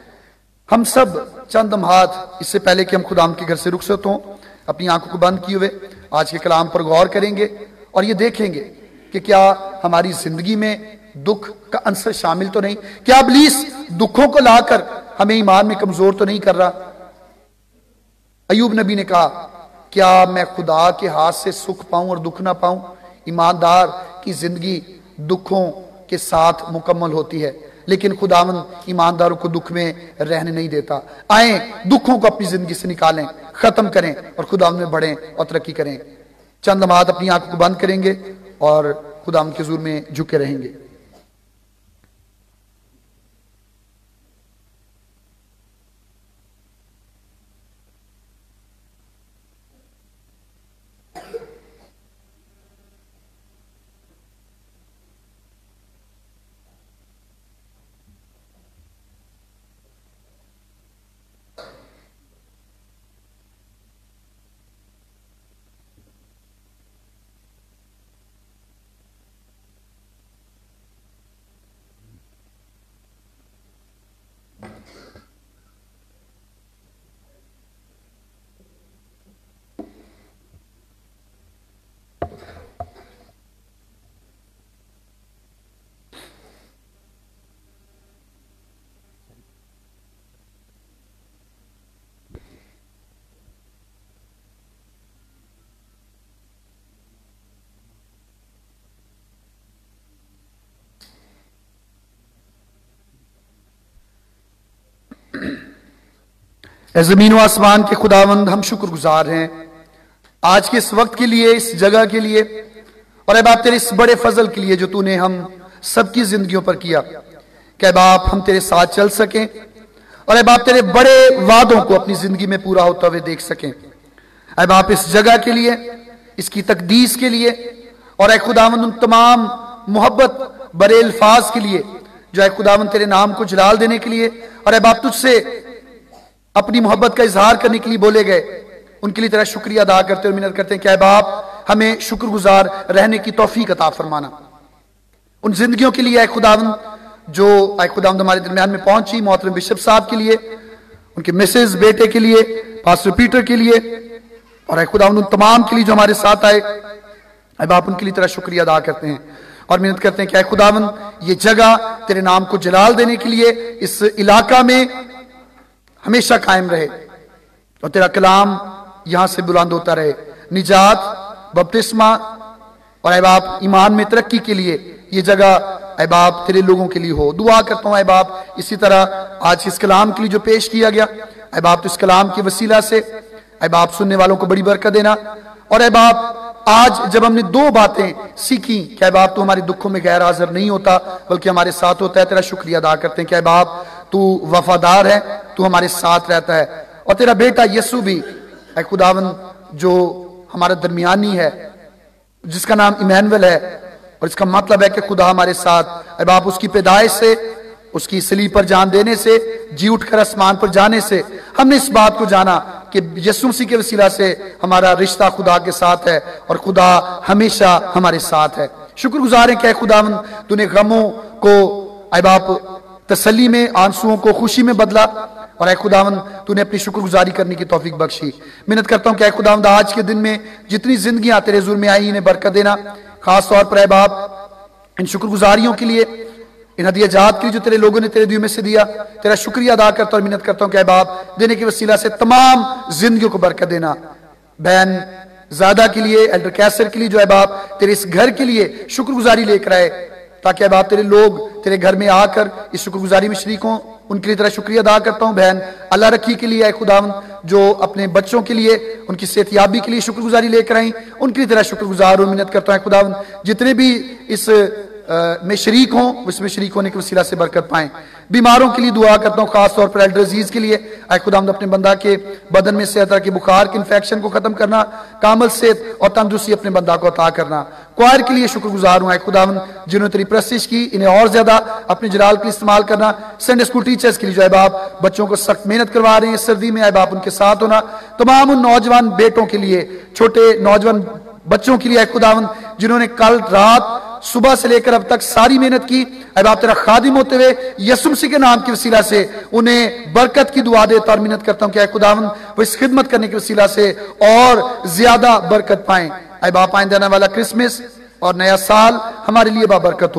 हम सब चंद लम्हात इससे पहले कि हम खुदावन के घर से रुखसत हों, अपनी आंखों को बंद किए हुए आज के कलाम पर गौर करेंगे और ये देखेंगे कि क्या हमारी जिंदगी में दुख का अंसर शामिल तो नहीं? क्या इब्लीस दुखों को लाकर हमें ईमान में कमजोर तो नहीं कर रहा? अयूब नबी ने कहा, क्या मैं खुदा के हाथ से सुख पाऊं और दुख ना पाऊं? ईमानदार की जिंदगी दुखों के साथ मुकम्मल होती है, लेकिन खुदावंद ईमानदारों को दुख में रहने नहीं देता। आए दुखों को अपनी जिंदगी से निकालें, खत्म करें और खुदावंद में बढ़ें और तरक्की करें। चंद लम्हात अपनी आंखों को बंद करेंगे और खुदावंद के हुजूर में झुके रहेंगे। ज़मीन व आसमान के खुदावंद, हम शुक्रगुजार हैं आज के इस वक्त के लिए, इस जगह के लिए, और ऐ बाप तेरे इस बड़े फजल के लिए जो तूने हम सबकी जिंदगियों पर किया। क्या बाप हम तेरे साथ चल सकें और ऐ बाप तेरे बड़े वादों को अपनी जिंदगी में पूरा होता हुए देख सकें। ऐ बाप इस जगह के लिए, इसकी तकदीस के लिए, और ऐ खुदावंद उन तमाम मोहब्बत बड़े अल्फाज के लिए जो ऐ खुदावंद तेरे नाम को जलाल देने के लिए और ऐ बाप तुझसे अपनी मोहब्बत का इजहार करने के लिए बोले गए, उनके लिए तेरा शुक्रिया अदा करते और मिन्नत करते हैं कि ऐ बाप हमें शुक्रगुजार रहने की तौफीक अता फरमाना। उन जिंदगियों के लिए ऐ खुदावंद जो ऐ खुदावंद हमारे दरमियान में पहुंची, मोहतरम बिशप साहब के लिए, उनके मिसेज बेटे के लिए, पास्टर पीटर के लिए, और ऐ खुदावंद उन तमाम के लिए जो हमारे साथ आए, ऐ बाप उनके लिए तेरा शुक्रिया अदा करते हैं और मिन्नत करते हैं कि ऐ खुदावंद ये जगह तेरे नाम को जलाल देने के लिए इस इलाका में हमेशा कायम रहे और तेरा कलाम यहां से बुलंद होता रहे। निजात, बपतिस्मा और ऐ बाप ईमान में तरक्की के लिए ये जगह ऐ बाप तेरे लोगों के लिए हो। दुआ करता हूं ऐ बाप इसी तरह आज इस कलाम के लिए जो पेश किया गया, ऐ बाप तो इस कलाम के वसीला से ऐ बाप सुनने वालों को बड़ी बरकत देना। और ऐ बाप आज जब हमने दो बातें सीखी कि ऐ बाप तू हमारे दुखों में गैर हाजिर नहीं होता बल्कि हमारे साथ होता है, तेरा शुक्रिया अदा करते हैं कि ऐ बाप तू वफादार है, तू हमारे साथ रहता है। और तेरा बेटा यीशु भी ऐ खुदावंद जो हमारा दरमियानी है, जिसका नाम इमैनुअल है और इसका मतलब है कि खुदा हमारे साथ। ऐ बाप उसकी पैदाइश से, उसकी सलीब पर जान देने से, जी उठकर आसमान पर जाने से हमने इस बात को जाना कि यीशु मसीह के वसीला से हमारा रिश्ता खुदा के साथ है और खुदा हमेशा हमारे साथ है। शुक्रगुजार है कि खुदावंद तूने गमों को ऐ बाप तसल्ली में, आंसुओं को खुशी में बदला और ऐ खुदावंद तूने अपनी शुक्रगुजारी करने की तौफीक बख्शी। मिन्नत करता हूं कि ऐ खुदावंद आज के दिन में जितनी जिंदगियां तेरे हुजूर में आई इन्हें बरकत देना। खास तौर पर ऐ बाप इन शुक्रगुजारियों के लिए, इन हदियाजात के लिए जो तेरे लोगों ने तेरे दियों में से दिया, तेरा शुक्रिया अदा करता और मिन्नत करता हूं कि ऐ बाप देने के वसीला से तमाम जिंदगियों को बरकत देना। बहन ज्यादा के लिए, एल्डर कैसर के लिए जो है बाप तेरे इस घर के लिए शुक्रगुजारी लेकर आए, ताकि अब आप तेरे लोग तेरे घर में आकर इस शुक्रगुजारी में शरीक हों, उनके लिए तेरा शुक्रिया अदा करता हूं। बहन अल्लाह रखी के लिए, खुदावंद जो अपने बच्चों के लिए, उनकी सेहतयाबी के लिए शुक्रगुजारी लेकर आई, उनके लिए तेरा शुक्रगुजार और मिन्नत करता हूं खुदावंद जितने भी इस आ, में शरीक हों उसमें शरीक होने के वसीला से बरकत पाएं। बीमारों के लिए दुआ करता हूं, खास तौर पर एल्डर अजीज के लिए, ऐ खुदावंद अपने बंदा के बदन में से तरह के बुखार के इन्फेक्शन को खत्म करना, कामल सेहत और तंदुरुस्ती अपने बंदा को अता करना। क्वायर के लिए शुक्रगुजार हूं ऐ खुदावंद जिन्होंने तेरी प्रस्तिश की, इन्हें और ज्यादा अपने जलाल के लिए इस्तेमाल करना। संडे स्कूल टीचर्स के लिए जो है बाप बच्चों को सख्त मेहनत करवा रहे हैं सर्दी में, ऐ बाप उनके साथ होना। तमाम उन नौजवान बेटों के लिए, छोटे नौजवान बच्चों के लिए ऐ खुदावंद जिन्होंने कल रात सुबह से लेकर अब तक सारी मेहनत की, ऐ बाप तेरा खादिम होते हुए यीशु मसीह के नाम के वसीला से उन्हें बरकत की दुआ देता और मिन्नत करता हूं कि ऐ खुदावंद वो इस खिदमत करने के वसीला से और ज्यादा बरकत पाएं। ऐ बाप आइंदा आने वाला क्रिसमस और नया साल हमारे लिए बाबरकत हो।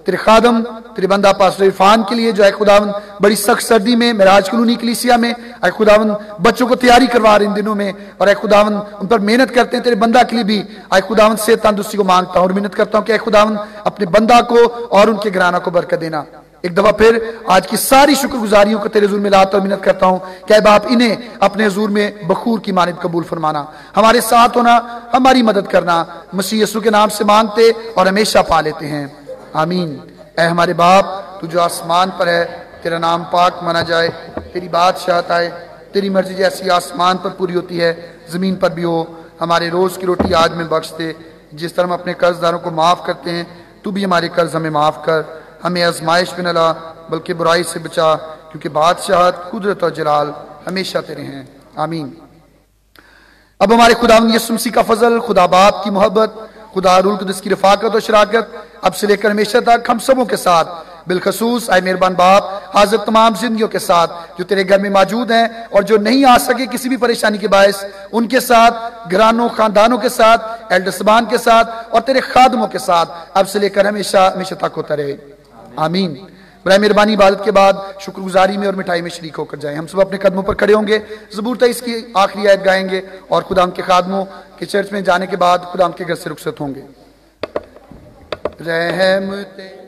तेरे खादम तेरे बंदा पास्टर इरफान के लिए जो है खुदावन बड़ी सख्त सर्दी में मेराज कॉलोनी कलीसिया में आए खुदावन बच्चों को तैयारी करवा रहे इन दिनों में, और आए खुदावन उन पर मेहनत करते हैं, तेरे बंदा के लिए भी आए खुदावन से तंदुरुस्ती को मांगता हूं और मेहनत करता हूं कि आए खुदावन अपने बंदा को और उनके घराना को बरकत देना। एक दफा फिर आज की सारी शुक्रगुजारियों को तेरे हुजूर में लाता और मिन्नत करता हूं कि बाप इन्हें अपने हुजूर में बखूर की मानिद कबूल फरमाना, हमारे साथ होना, हमारी मदद करना, मसीह यीशु के नाम से मांगते और हमेशा पा लेते हैं, आमीन। ऐ हमारे बाप तू जो आसमान पर है, तेरा नाम पाक माना जाए, तेरी बादशाहत आए, तेरी मर्जी जैसी आसमान पर पूरी होती है जमीन पर भी हो। हमारे रोज की रोटी आज में बख्श दे, जिस तरह हम अपने कर्जदारों को माफ करते हैं तू भी हमारे कर्ज हमें माफ कर। हमें आजमाइश में न ला बल्कि बुराई से बचा, क्योंकि बादशाहत कुदरत और जलाल हमेशा तेरे हैं, आमीन। अब हमारे खुदावंद यीशु मसीह का फजल, खुदा बाप की मोहब्बत, खुदा रूह कुद्दूस की रफाकत और शराकत अब से लेकर हमेशा तक हम सबों के साथ, बिलखसूस आए मेहरबान बाप हाजिर तमाम जिंदगियों के साथ जो तेरे घर में मौजूद हैं और जो नहीं आ सके किसी भी परेशानी के बायस, उनके साथ, घरानों खानदानों के साथ, एल्डर सबान के साथ और तेरे खादमों के साथ अब से लेकर हमेशा हमेशा तक होता रहे, आमीन। बराए मेहरबानी इबादत के बाद शुक्रगुजारी में और मिठाई में शरीक होकर जाएं। हम सब अपने कदमों पर खड़े होंगे, ज़बूर तेईस की आखिरी आयत गाएंगे और खुदा के खादमों के चर्च में जाने के बाद खुदा के घर से रुखसत होंगे। रहमते